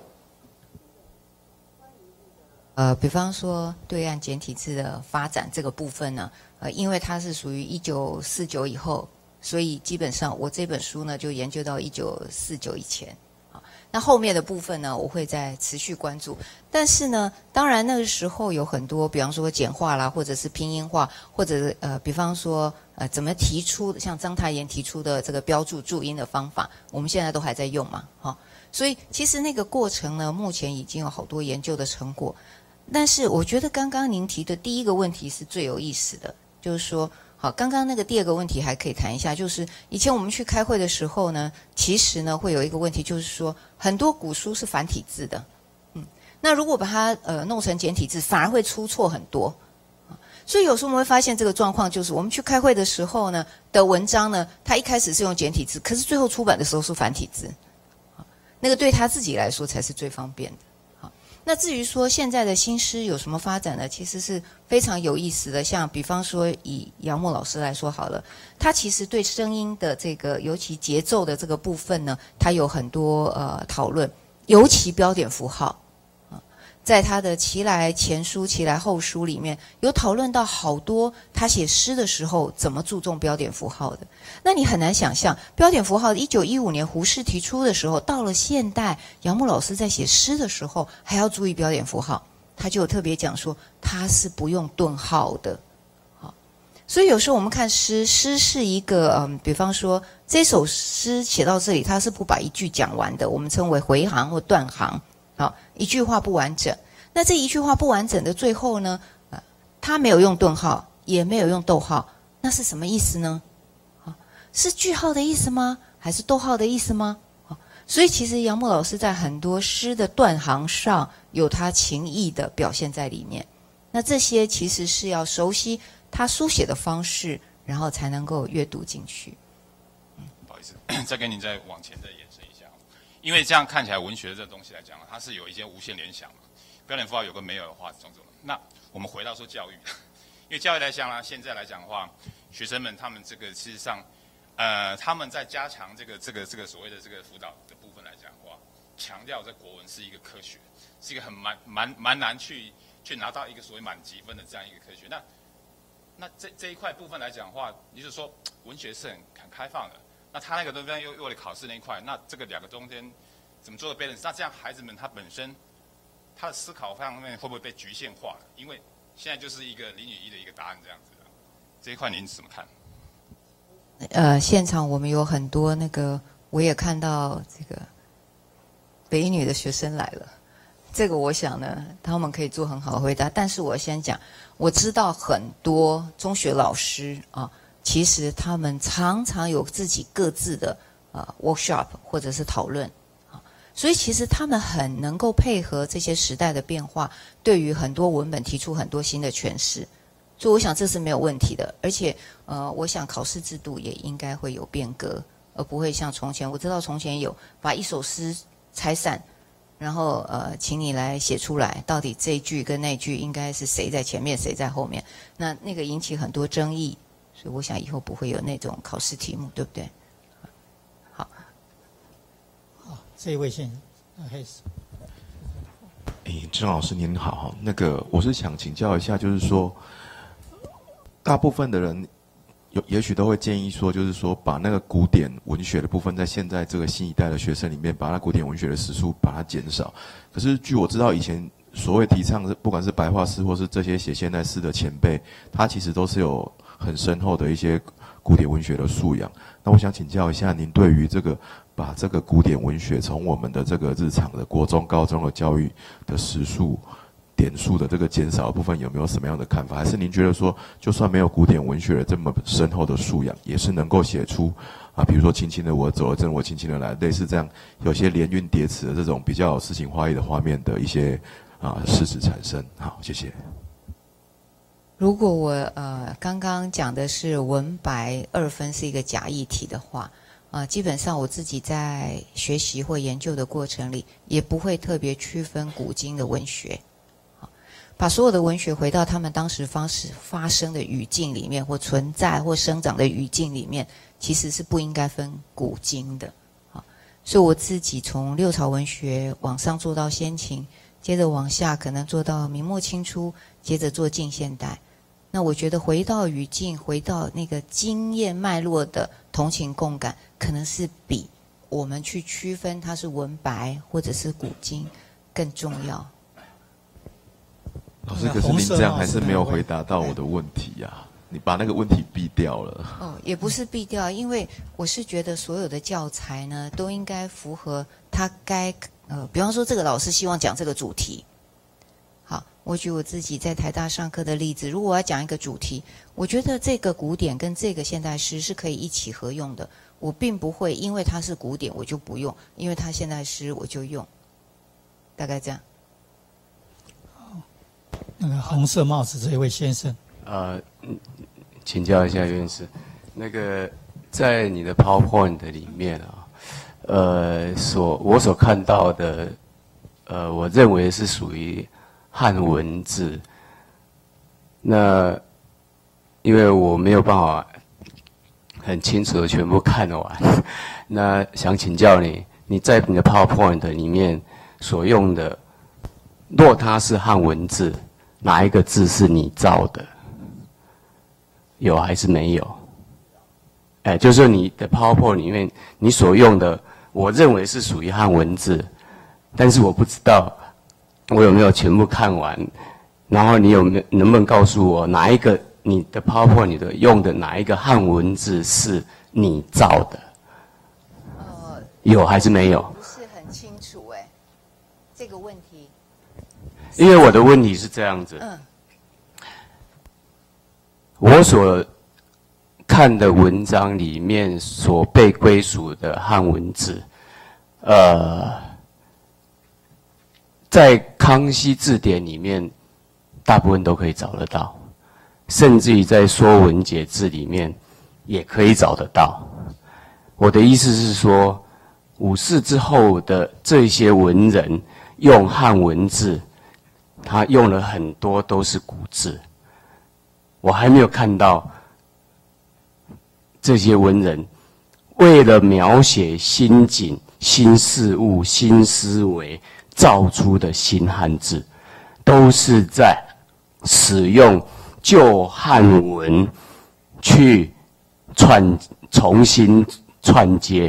比方说对岸简体字的发展这个部分呢，因为它是属于1949以后，所以基本上我这本书呢就研究到1949以前。那后面的部分呢，我会再持续关注。但是呢，当然那个时候有很多，比方说简化啦，或者是拼音化，或者比方说怎么提出，像章太炎提出的这个标注注音的方法，我们现在都还在用嘛，所以其实那个过程呢，目前已经有好多研究的成果。但是我觉得刚刚您提的第一个问题是最有意思的，就是说，好，刚刚那个第2个问题还可以谈一下，就是以前我们去开会的时候呢，其实呢会有一个问题，就是说很多古书是繁体字的，那如果把它弄成简体字，反而会出错很多，所以有时候我们会发现这个状况，就是我们去开会的时候呢的文章呢，它一开始是用简体字，可是最后出版的时候是繁体字，那个对他自己来说才是最方便的。那至于说现在的新诗有什么发展呢？其实是非常有意思的。像比方说以杨牧老师来说好了，他其实对声音的这个，尤其节奏的这个部分呢，他有很多讨论，尤其标点符号在他的其来前书、其来后书里面有讨论到好多他写诗的时候怎么注重标点符号的。那你很难想象，标点符号1915年胡适提出的时候，到了现代杨牧老师在写诗的时候还要注意标点符号，他就有特别讲说他是不用顿号的。所以有时候我们看诗是一个比方说这首诗写到这里，他是不把一句讲完的，我们称为回行或断行。好，一句话不完整。那这一句话不完整的最后呢，他没有用顿号，也没有用逗号，那是什么意思呢？是句号的意思吗？还是逗号的意思吗？所以其实杨牧老师在很多诗的断行上有他情意的表现在里面。那这些其实是要熟悉他书写的方式，然后才能够阅读进去。 不好意思，再跟您再往前再延伸一下。因为这样看起来，文学这东西来讲，它是有一些无限联想嘛。标点符号有个没有的话，种种。那我们回到说教育，因为教育来讲呢，现在来讲的话，学生们他们这个事实上，他们在加强这个所谓的这个辅导的部分来讲的话，强调这国文是一个科学，是一个很蛮难去却拿到一个所谓满级分的这样一个科学。那这一块部分来讲的话，也就是说文学是很开放的。那他那个东西又为了考试那一块，那这个两个中间怎么做个 balance？ 那这样孩子们他本身他的思考方面会不会被局限化了？因为现在就是一个0与1的一个答案这样子的。这一块您怎么看？ 现场我们有很多我也看到这个北一女的学生来了。这个我想呢，他们可以做很好的回答。但是我先讲，我知道很多中学老师啊，其实他们常常有自己各自的workshop 或者是讨论啊，所以其实他们很能够配合这些时代的变化，对于很多文本提出很多新的诠释。所以我想这是没有问题的。而且我想考试制度也应该会有变革，而不会像从前。我知道从前有把一首诗拆散。然后请你来写出来，到底这一句跟那句应该是谁在前面，谁在后面？那个引起很多争议，所以我想以后不会有那种考试题目，对不对？好， 好，这一位先生，黑石。 郑老师您好，我是想请教一下，就是说，大部分的人也许都会建议说，就是说把那个古典文学的部分，在现在这个新一代的学生里面，把那古典文学的时数把它减少。可是据我知道，以前所谓提倡的，不管是白话诗或是这些写现代诗的前辈，他其实都是有很深厚的一些古典文学的素养。那我想请教一下，您对于把这个古典文学从我们的这个日常的国中、高中的教育的时数点数的这个减少的部分有没有什么样的看法？还是您觉得说，就算没有古典文学的这么深厚的素养，也是能够写出比如说轻轻的我走了，正我轻轻的来，类似这样有些连韵叠词的这种比较有诗情画意的画面的一些诗词产生？好，谢谢。 如果我刚刚讲的是文白2分是一个假议题的话，基本上我自己在学习或研究的过程里，也不会特别区分古今的文学。把所有的文学回到他们当时发生的语境里面，或存在或生长的语境里面，其实是不应该分古今的。所以我自己从六朝文学往上做到先秦，接着往下可能做到明末清初，接着做近现代。那我觉得回到语境，回到那个经验脉络的同情共感，可能是比我们去区分它是文白或者是古今更重要。 老师，可是您这样还是没有回答到我的问题呀，你把那个问题避掉了。 也不是避掉，因为我是觉得所有的教材呢，都应该符合它比方说这个老师希望讲这个主题。好，我举我自己在台大上课的例子，如果我要讲一个主题，我觉得这个古典跟这个现代诗是可以一起合用的。我并不会因为它是古典我就不用，因为它现代诗我就用，大概这样。 红色帽子这一位先生， 请教一下院士，在你的 PowerPoint 里面我所看到的，我认为是属于汉文字。那因为我没有办法很清楚的全部看完，那想请教你在你的 PowerPoint 里面所用的，若它是汉文字，哪一个字是你造的？有还是没有？就是你的 PowerPoint 里面你所用的，我认为是属于汉文字，但是我不知道我有没有全部看完。然后你能不能告诉我哪一个你的 PowerPoint 你的用的哪一个汉文字是你造的？有还是没有？ 不是很清楚这个问题。 因为我的问题是这样子，我所看的文章里面所被归属的汉文字，在康熙字典里面大部分都可以找得到，甚至于在《说文解字》里面也可以找得到。我的意思是说，5世之后的这些文人用汉文字，他用了很多都是古字，我还没有看到这些文人为了描写新景、新事物、新思维造出的新汉字。 都是在使用旧汉文去重新串接。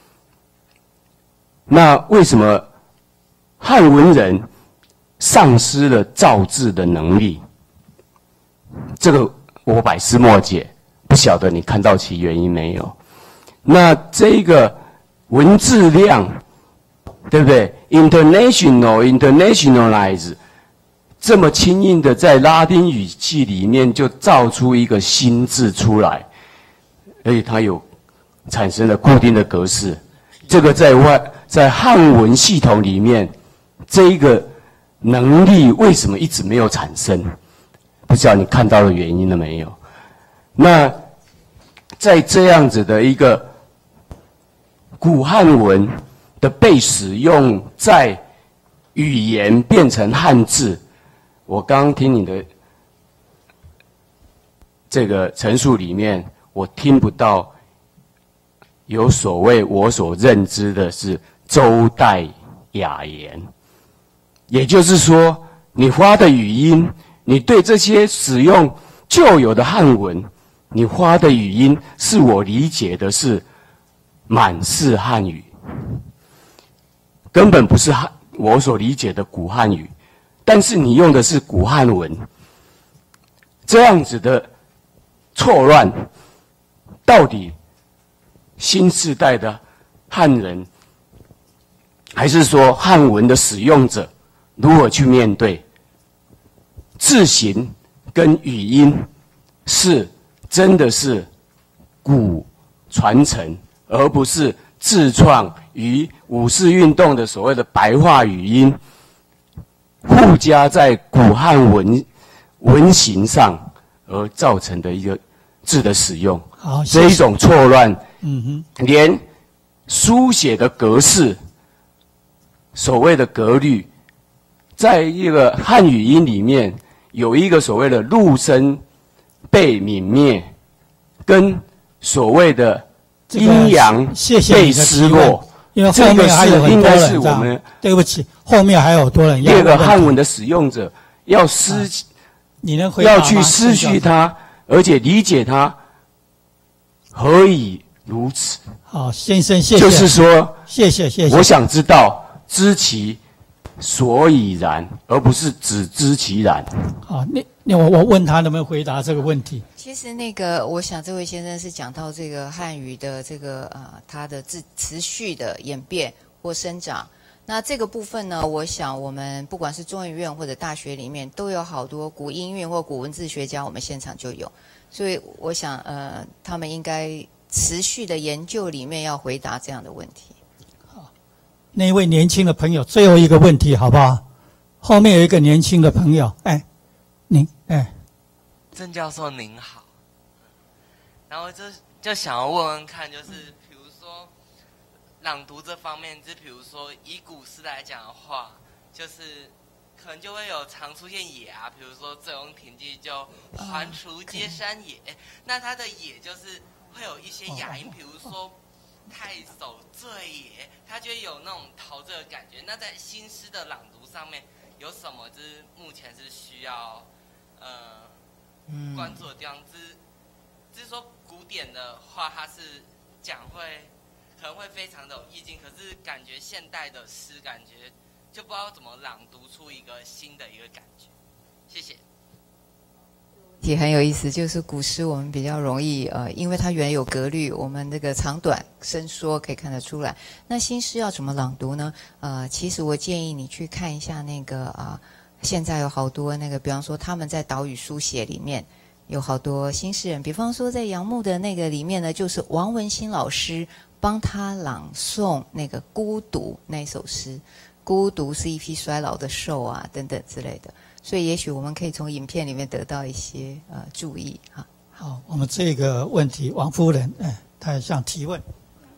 那为什么汉文人丧失了造字的能力？这个我百思莫解，不晓得你看到其原因没有？那这个文字量，对不对 ？internationalize， 这么轻易的在拉丁语系里面就造出一个新字出来，而且它有产生了固定的格式。这个在汉文系统里面，这一个能力为什么一直没有产生？不知道你看到了原因了没有？那在这样子的一个古汉文的被使用在语言变成汉字，我刚刚听你的这个陈述里面，我听不到有所谓我所认知的是周代雅言，也就是说，你花的语音，你对这些使用旧有的汉文，你花的语音是我理解的是满式汉语，根本不是我所理解的古汉语，但是你用的是古汉文，这样子的错乱，到底新世代的汉人，还是说汉文的使用者如何去面对？字形跟语音是真的是古传承，而不是自创于五四运动的所谓的白话语音，附加在古汉文型上而造成的一个字的使用。 好， 这一种错乱， 嗯哼， 连书写的格式，所谓的格律，在一个汉语音里面有一个所谓的入声被泯灭，跟所谓的阴阳被失落。 因为后面还有很多人， 应该是我们对不起，后面还有很多人要这个汉文的使用者要你能回答吗？ 要去失去它，而且理解它，何以如此？ 好，先生，谢谢。 就是说， 谢谢。 我想知道知其所以然，而不是只知其然。 好，我问他能不能回答这个问题？ 其实我想这位先生是讲到这个汉语的这个它的词序的演变或生长。那这个部分呢，我想我们不管是中研院或者大学里面，都有好多古音韵或古文字学家，我们现场就有。所以我想他们应该持续的研究里面要回答这样的问题。 好，那一位年轻的朋友，最后一个问题好不好？后面有一个年轻的朋友， 郑教授您好，然后就想要问问看，就是比如说朗读这方面，就比如说以古诗来讲的话，就是可能就会有常出现也啊，比如说《醉翁亭记》就环滁皆山也，那它的也就是会有一些雅音，比如说太守醉也，它就会有那种陶醉的感觉。那在新诗的朗读上面有什么就是目前是需要关注的地方？就是说古典的话，它是讲可能会非常的有意境，可是感觉现代的诗感觉就不知道怎么朗读出一个新的一个感觉。谢谢。 也很有意思，就是古诗我们比较容易因为它原有格律，我们这个长短伸缩可以看得出来。那新诗要怎么朗读呢？其实我建议你去看一下现在有好多比方说他们在岛屿书写里面有好多新诗人，比方说在杨牧的那个里面呢，就是王文兴老师帮他朗诵《孤独》那首诗，孤独是一匹衰老的兽啊，等等之类的。所以也许我们可以从影片里面得到一些注意哈。 好，我们这个问题，王夫人，她也想提问。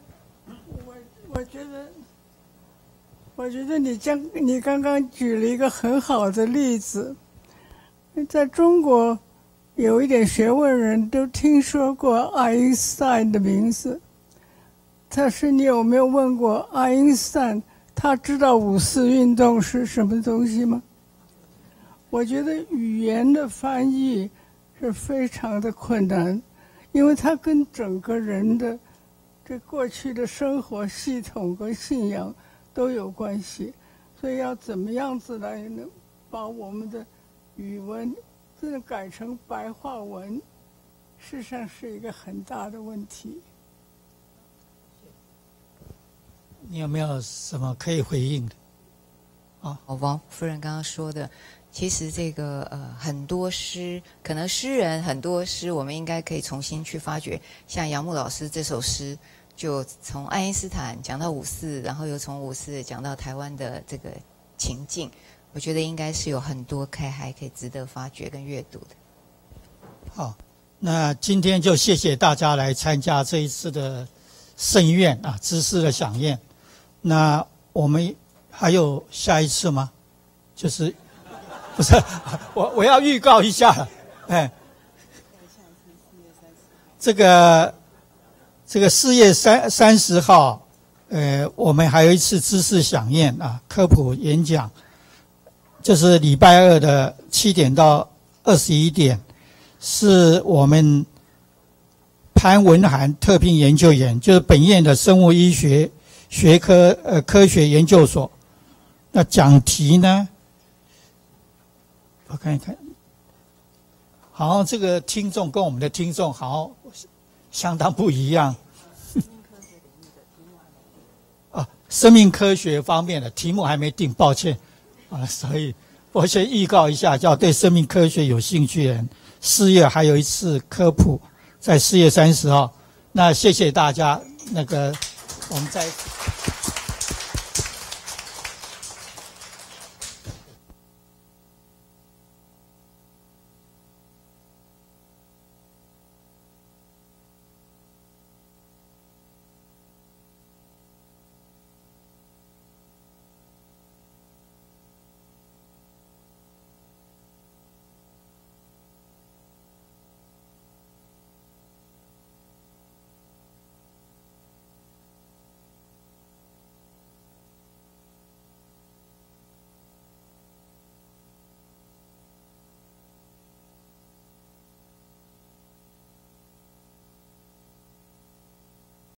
我觉得你刚刚举了一个很好的例子，在中国有一点学问人都听说过爱因斯坦的名字，但是你有没有问过爱因斯坦他知道五四运动是什么东西吗？ 我觉得语言的翻译是非常的困难，因为它跟整个人的这过去的生活系统和信仰都有关系，所以要怎么样子来能把我们的语文真的改成白话文，事实上是一个很大的问题。 你有没有什么可以回应的？ 王夫人刚刚说的，其实这个很多诗，可能诗人很多诗，我们应该可以重新去发掘。像杨牧老师这首诗，就从爱因斯坦讲到54，然后又从54讲到台湾的这个情境，我觉得应该是有很多还可以值得发掘跟阅读的。 好，那今天就谢谢大家来参加这一次的盛宴啊，知识的飨宴。那我们还有下一次吗？就是不是我要预告一下，哎，这个4月30号，我们还有一次知识飨宴啊，科普演讲，就是礼拜二的7点到21点，是我们潘文涵特聘研究员，就是本院的生物医学学科科学研究所。那讲题呢？我看一看，好像这个听众跟我们的听众好像相当不一样。生命科学方面的题目还没定，抱歉啊，所以我先预告一下，叫对生命科学有兴趣的人，4月还有一次科普，在4月30号。那谢谢大家，我们再。